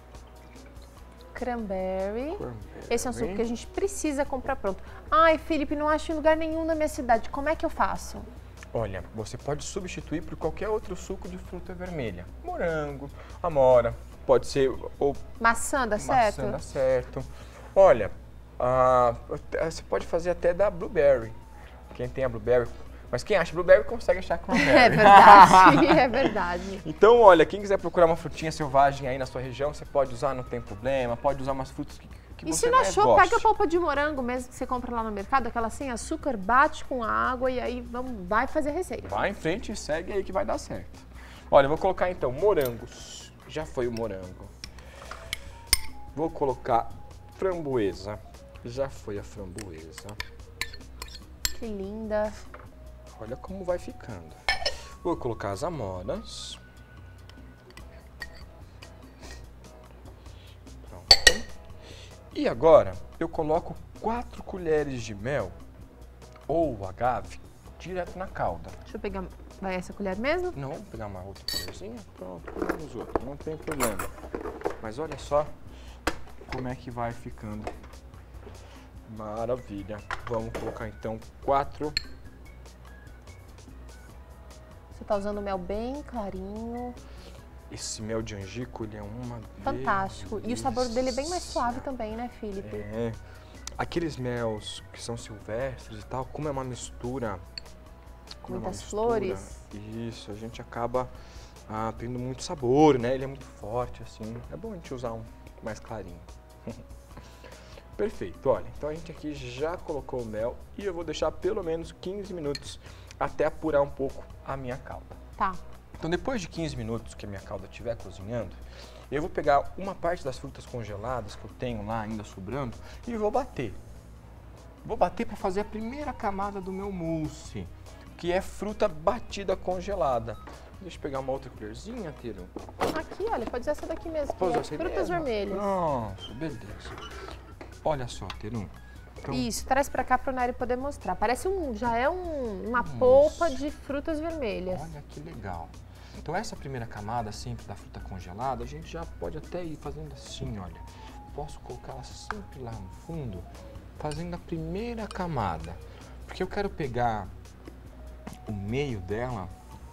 Speaker 1: Cranberry. cranberry. Esse é um suco que a gente precisa comprar pronto. Ai, Felipe, não acho em lugar nenhum na minha cidade. Como é que eu faço?
Speaker 11: Olha, você pode substituir por qualquer outro suco de fruta vermelha. Morango, amora, pode ser... Ou
Speaker 1: maçã, dá certo?
Speaker 11: Maçã, dá certo. Olha, ah, você pode fazer até da blueberry. Quem tem a blueberry... Mas quem acha blueberry consegue achar cranberry.
Speaker 1: É verdade, é verdade.
Speaker 11: Então, olha, quem quiser procurar uma frutinha selvagem aí na sua região, você pode usar, não tem problema. Pode usar umas frutas que, que
Speaker 1: e
Speaker 11: você
Speaker 1: se não
Speaker 11: mais
Speaker 1: achou,
Speaker 11: goste.
Speaker 1: pega a polpa de morango mesmo que você compra lá no mercado, aquela sem açúcar, bate com água e aí vamos, vai fazer a receita.
Speaker 11: Vai em frente e segue aí que vai dar certo. Olha, eu vou colocar então morangos. Já foi o morango. Vou colocar framboesa. Já foi a framboesa.
Speaker 1: Que linda.
Speaker 11: Olha como vai ficando. Vou colocar as amoras. Pronto. E agora eu coloco quatro colheres de mel ou agave direto na calda.
Speaker 1: Deixa eu pegar, vai essa colher mesmo?
Speaker 11: Não, vou pegar uma outra colherzinha. Pronto, pegamos outra, não tem problema. Mas olha só como é que vai ficando. Maravilha. Vamos colocar então quatro.
Speaker 1: Você tá usando mel bem clarinho.
Speaker 11: Esse mel de angico, ele é uma
Speaker 1: fantástico. Delícia. E o sabor dele é bem mais suave também, né, Felipe?
Speaker 11: É. Aqueles mels que são silvestres e tal, como é uma mistura...
Speaker 1: Com muitas é mistura, flores.
Speaker 11: Isso, a gente acaba ah, tendo muito sabor, né? Ele é muito forte, assim. É bom a gente usar um mais clarinho. Perfeito, olha. Então a gente aqui já colocou o mel e eu vou deixar pelo menos quinze minutos até apurar um pouco a minha calda.
Speaker 1: Tá.
Speaker 11: Então depois de quinze minutos que a minha calda estiver cozinhando, eu vou pegar uma parte das frutas congeladas que eu tenho lá ainda sobrando e vou bater. Vou bater para fazer a primeira camada do meu mousse, que é fruta batida congelada. Deixa eu pegar uma outra colherzinha, Tiro.
Speaker 1: Aqui, olha, pode usar essa daqui mesmo,
Speaker 11: pode
Speaker 1: que
Speaker 11: usar
Speaker 1: é frutas
Speaker 11: mesmo?
Speaker 1: vermelhas.
Speaker 11: Nossa, beleza. Olha só, Tiro.
Speaker 1: Então, isso, traz pra cá pro Nery poder mostrar. Parece um, já é um, uma polpa de frutas vermelhas.
Speaker 11: Olha que legal. Então essa primeira camada sempre da fruta congelada, a gente já pode até ir fazendo assim, olha. Posso colocar ela sempre lá no fundo, fazendo a primeira camada. Porque eu quero pegar o meio dela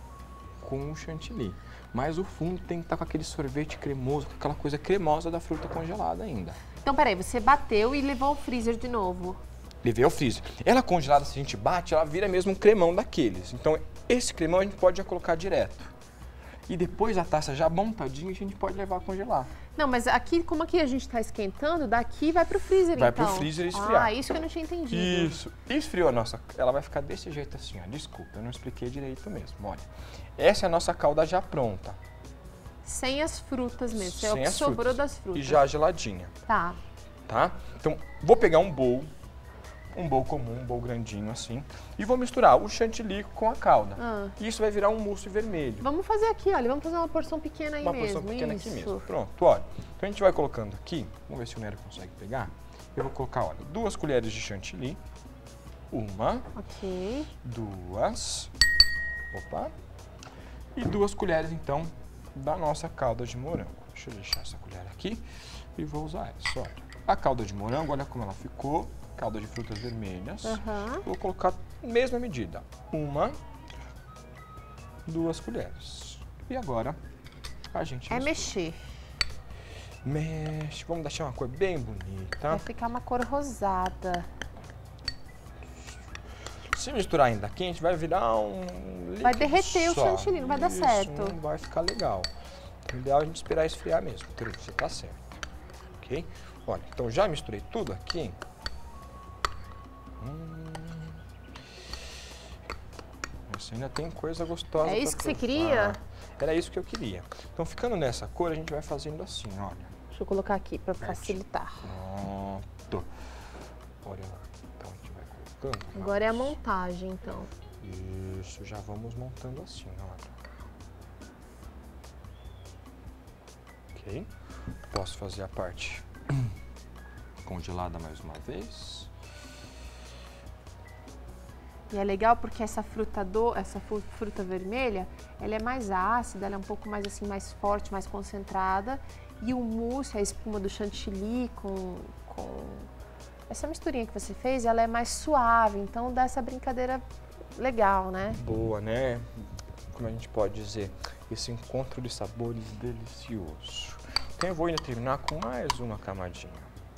Speaker 11: com o chantilly. Mas o fundo tem que estar com aquele sorvete cremoso, com aquela coisa cremosa da fruta congelada ainda.
Speaker 1: Então, peraí, você bateu e levou ao freezer de novo?
Speaker 11: Levei ao freezer. Ela congelada, se a gente bate, ela vira mesmo um cremão daqueles. Então, esse cremão a gente pode já colocar direto. E depois a taça já montadinha, a gente pode levar a congelar.
Speaker 1: Não, mas aqui, como aqui a gente está esquentando, daqui vai pro freezer,
Speaker 11: vai
Speaker 1: então.
Speaker 11: Vai pro freezer e esfriar.
Speaker 1: Ah, isso que eu não tinha entendido.
Speaker 11: Isso. Esfriou a nossa... Ela vai ficar desse jeito assim, ó. Desculpa, eu não expliquei direito mesmo. Olha, essa é a nossa calda já pronta.
Speaker 1: Sem as frutas mesmo,
Speaker 11: Sem
Speaker 1: é o que sobrou
Speaker 11: frutas.
Speaker 1: das frutas.
Speaker 11: E já geladinha.
Speaker 1: Tá.
Speaker 11: Tá? Então, vou pegar um bowl, um bowl comum, um bowl grandinho assim, e vou misturar o chantilly com a calda. Ah. E isso vai virar um mousse vermelho.
Speaker 1: Vamos fazer aqui, olha, vamos fazer uma porção pequena aí
Speaker 11: uma
Speaker 1: mesmo.
Speaker 11: Uma porção pequena
Speaker 1: isso.
Speaker 11: aqui mesmo. Pronto, olha. Então a gente vai colocando aqui, vamos ver se o Nery consegue pegar. Eu vou colocar, olha, duas colheres de chantilly. Uma.
Speaker 1: Ok.
Speaker 11: Duas. Opa. E duas colheres, então, da nossa calda de morango. Deixa eu deixar essa colher aqui e vou usar essa. Olha, a calda de morango, olha como ela ficou. Calda de frutas vermelhas.
Speaker 1: Uhum.
Speaker 11: Vou colocar a mesma medida. Uma, duas colheres. E agora a gente
Speaker 1: é
Speaker 11: mistura.
Speaker 1: mexer.
Speaker 11: Mexe. Vamos deixar uma cor bem bonita.
Speaker 1: Vai ficar uma cor rosada.
Speaker 11: Se misturar ainda quente, vai virar um líquido
Speaker 1: vai derreter
Speaker 11: só.
Speaker 1: O chantilly, não vai dar
Speaker 11: Isso,
Speaker 1: certo.
Speaker 11: Não vai ficar legal. O ideal é a gente esperar esfriar mesmo. Você tá certo. Ok? Olha, então já misturei tudo aqui. Hum. Essa ainda tem coisa gostosa.
Speaker 1: É isso que
Speaker 11: provar.
Speaker 1: você queria?
Speaker 11: Era isso que eu queria. Então, ficando nessa cor, a gente vai fazendo assim, olha.
Speaker 1: Deixa eu colocar aqui para facilitar.
Speaker 11: Pronto. Perfeito. Olha lá, então a gente vai colocando.
Speaker 1: Agora é a montagem, então.
Speaker 11: Isso, já vamos montando assim, olha. Ok. Posso fazer a parte congelada mais uma vez.
Speaker 1: E é legal porque essa fruta do, essa fruta vermelha, ela é mais ácida, ela é um pouco mais assim, mais forte, mais concentrada. E o mousse, a espuma do chantilly com, com essa misturinha que você fez, ela é mais suave, então dá essa brincadeira legal, né?
Speaker 11: Boa, né? Como a gente pode dizer, esse encontro de sabores delicioso. Então eu vou ainda terminar com mais uma camadinha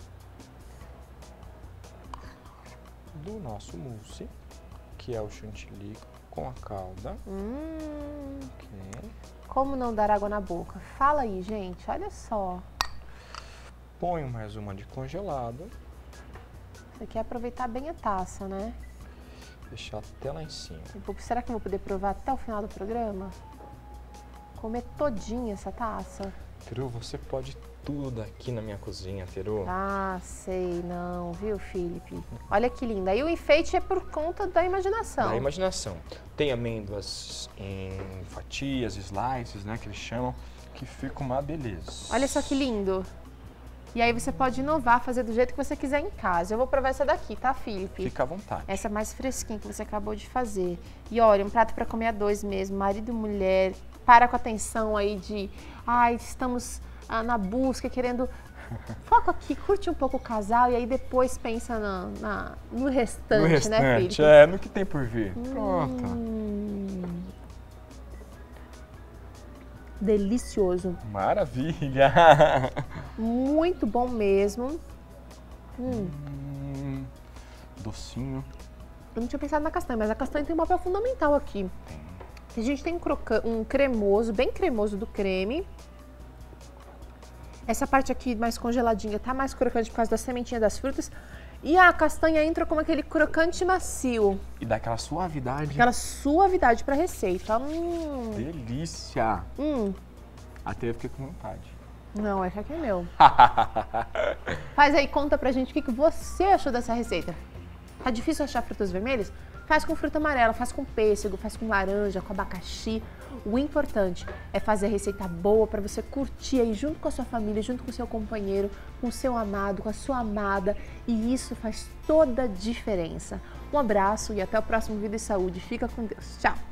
Speaker 11: do nosso mousse, que é o chantilly com a calda.
Speaker 1: Hum,
Speaker 11: okay.
Speaker 1: Como não dar água na boca? Fala aí, gente, olha só.
Speaker 11: Ponho mais uma de congelado.
Speaker 1: Você quer aproveitar bem a taça, né?
Speaker 11: Deixar até lá em cima.
Speaker 1: Será que eu vou poder provar até o final do programa? Comer todinha essa taça?
Speaker 11: Teru, você pode tudo daqui na minha cozinha, Teru.
Speaker 1: Ah, sei não, viu, Felipe? Olha que linda. E o enfeite é por conta da imaginação.
Speaker 11: Da imaginação. Tem amêndoas em fatias, slices, né, que eles chamam, que fica uma beleza.
Speaker 1: Olha só que lindo. E aí você pode inovar, fazer do jeito que você quiser em casa. Eu vou provar essa daqui, tá, Felipe?
Speaker 11: Fica à vontade.
Speaker 1: Essa mais fresquinha que você acabou de fazer. E olha, um prato para comer a dois mesmo, marido e mulher. Para com a atenção aí de, ai, estamos ah, na busca, querendo... Foca aqui, curte um pouco o casal e aí depois pensa na, na, no restante,
Speaker 11: no restante,
Speaker 1: né, Felipe?
Speaker 11: É, no que tem por vir.
Speaker 1: Hum.
Speaker 11: Pronto.
Speaker 1: Delicioso.
Speaker 11: Maravilha!
Speaker 1: Muito bom mesmo. Hum.
Speaker 11: Hum, docinho.
Speaker 1: Eu não tinha pensado na castanha, mas a castanha tem um papel fundamental aqui. A gente tem um, croca, um cremoso, bem cremoso do creme. Essa parte aqui mais congeladinha tá mais crocante por causa da sementinha das frutas. E a castanha entra como aquele crocante macio.
Speaker 11: E dá aquela suavidade.
Speaker 1: Aquela suavidade pra receita. Hum.
Speaker 11: Delícia!
Speaker 1: Hum.
Speaker 11: Até eu fiquei com vontade.
Speaker 1: Não, esse aqui é meu. Faz aí, conta pra gente o que, que você achou dessa receita. Tá difícil achar frutas vermelhas? Faz com fruta amarela, faz com pêssego, faz com laranja, com abacaxi. O importante é fazer a receita boa para você curtir aí junto com a sua família, junto com o seu companheiro, com o seu amado, com a sua amada. E isso faz toda a diferença. Um abraço e até o próximo Vida e Saúde. Fica com Deus. Tchau!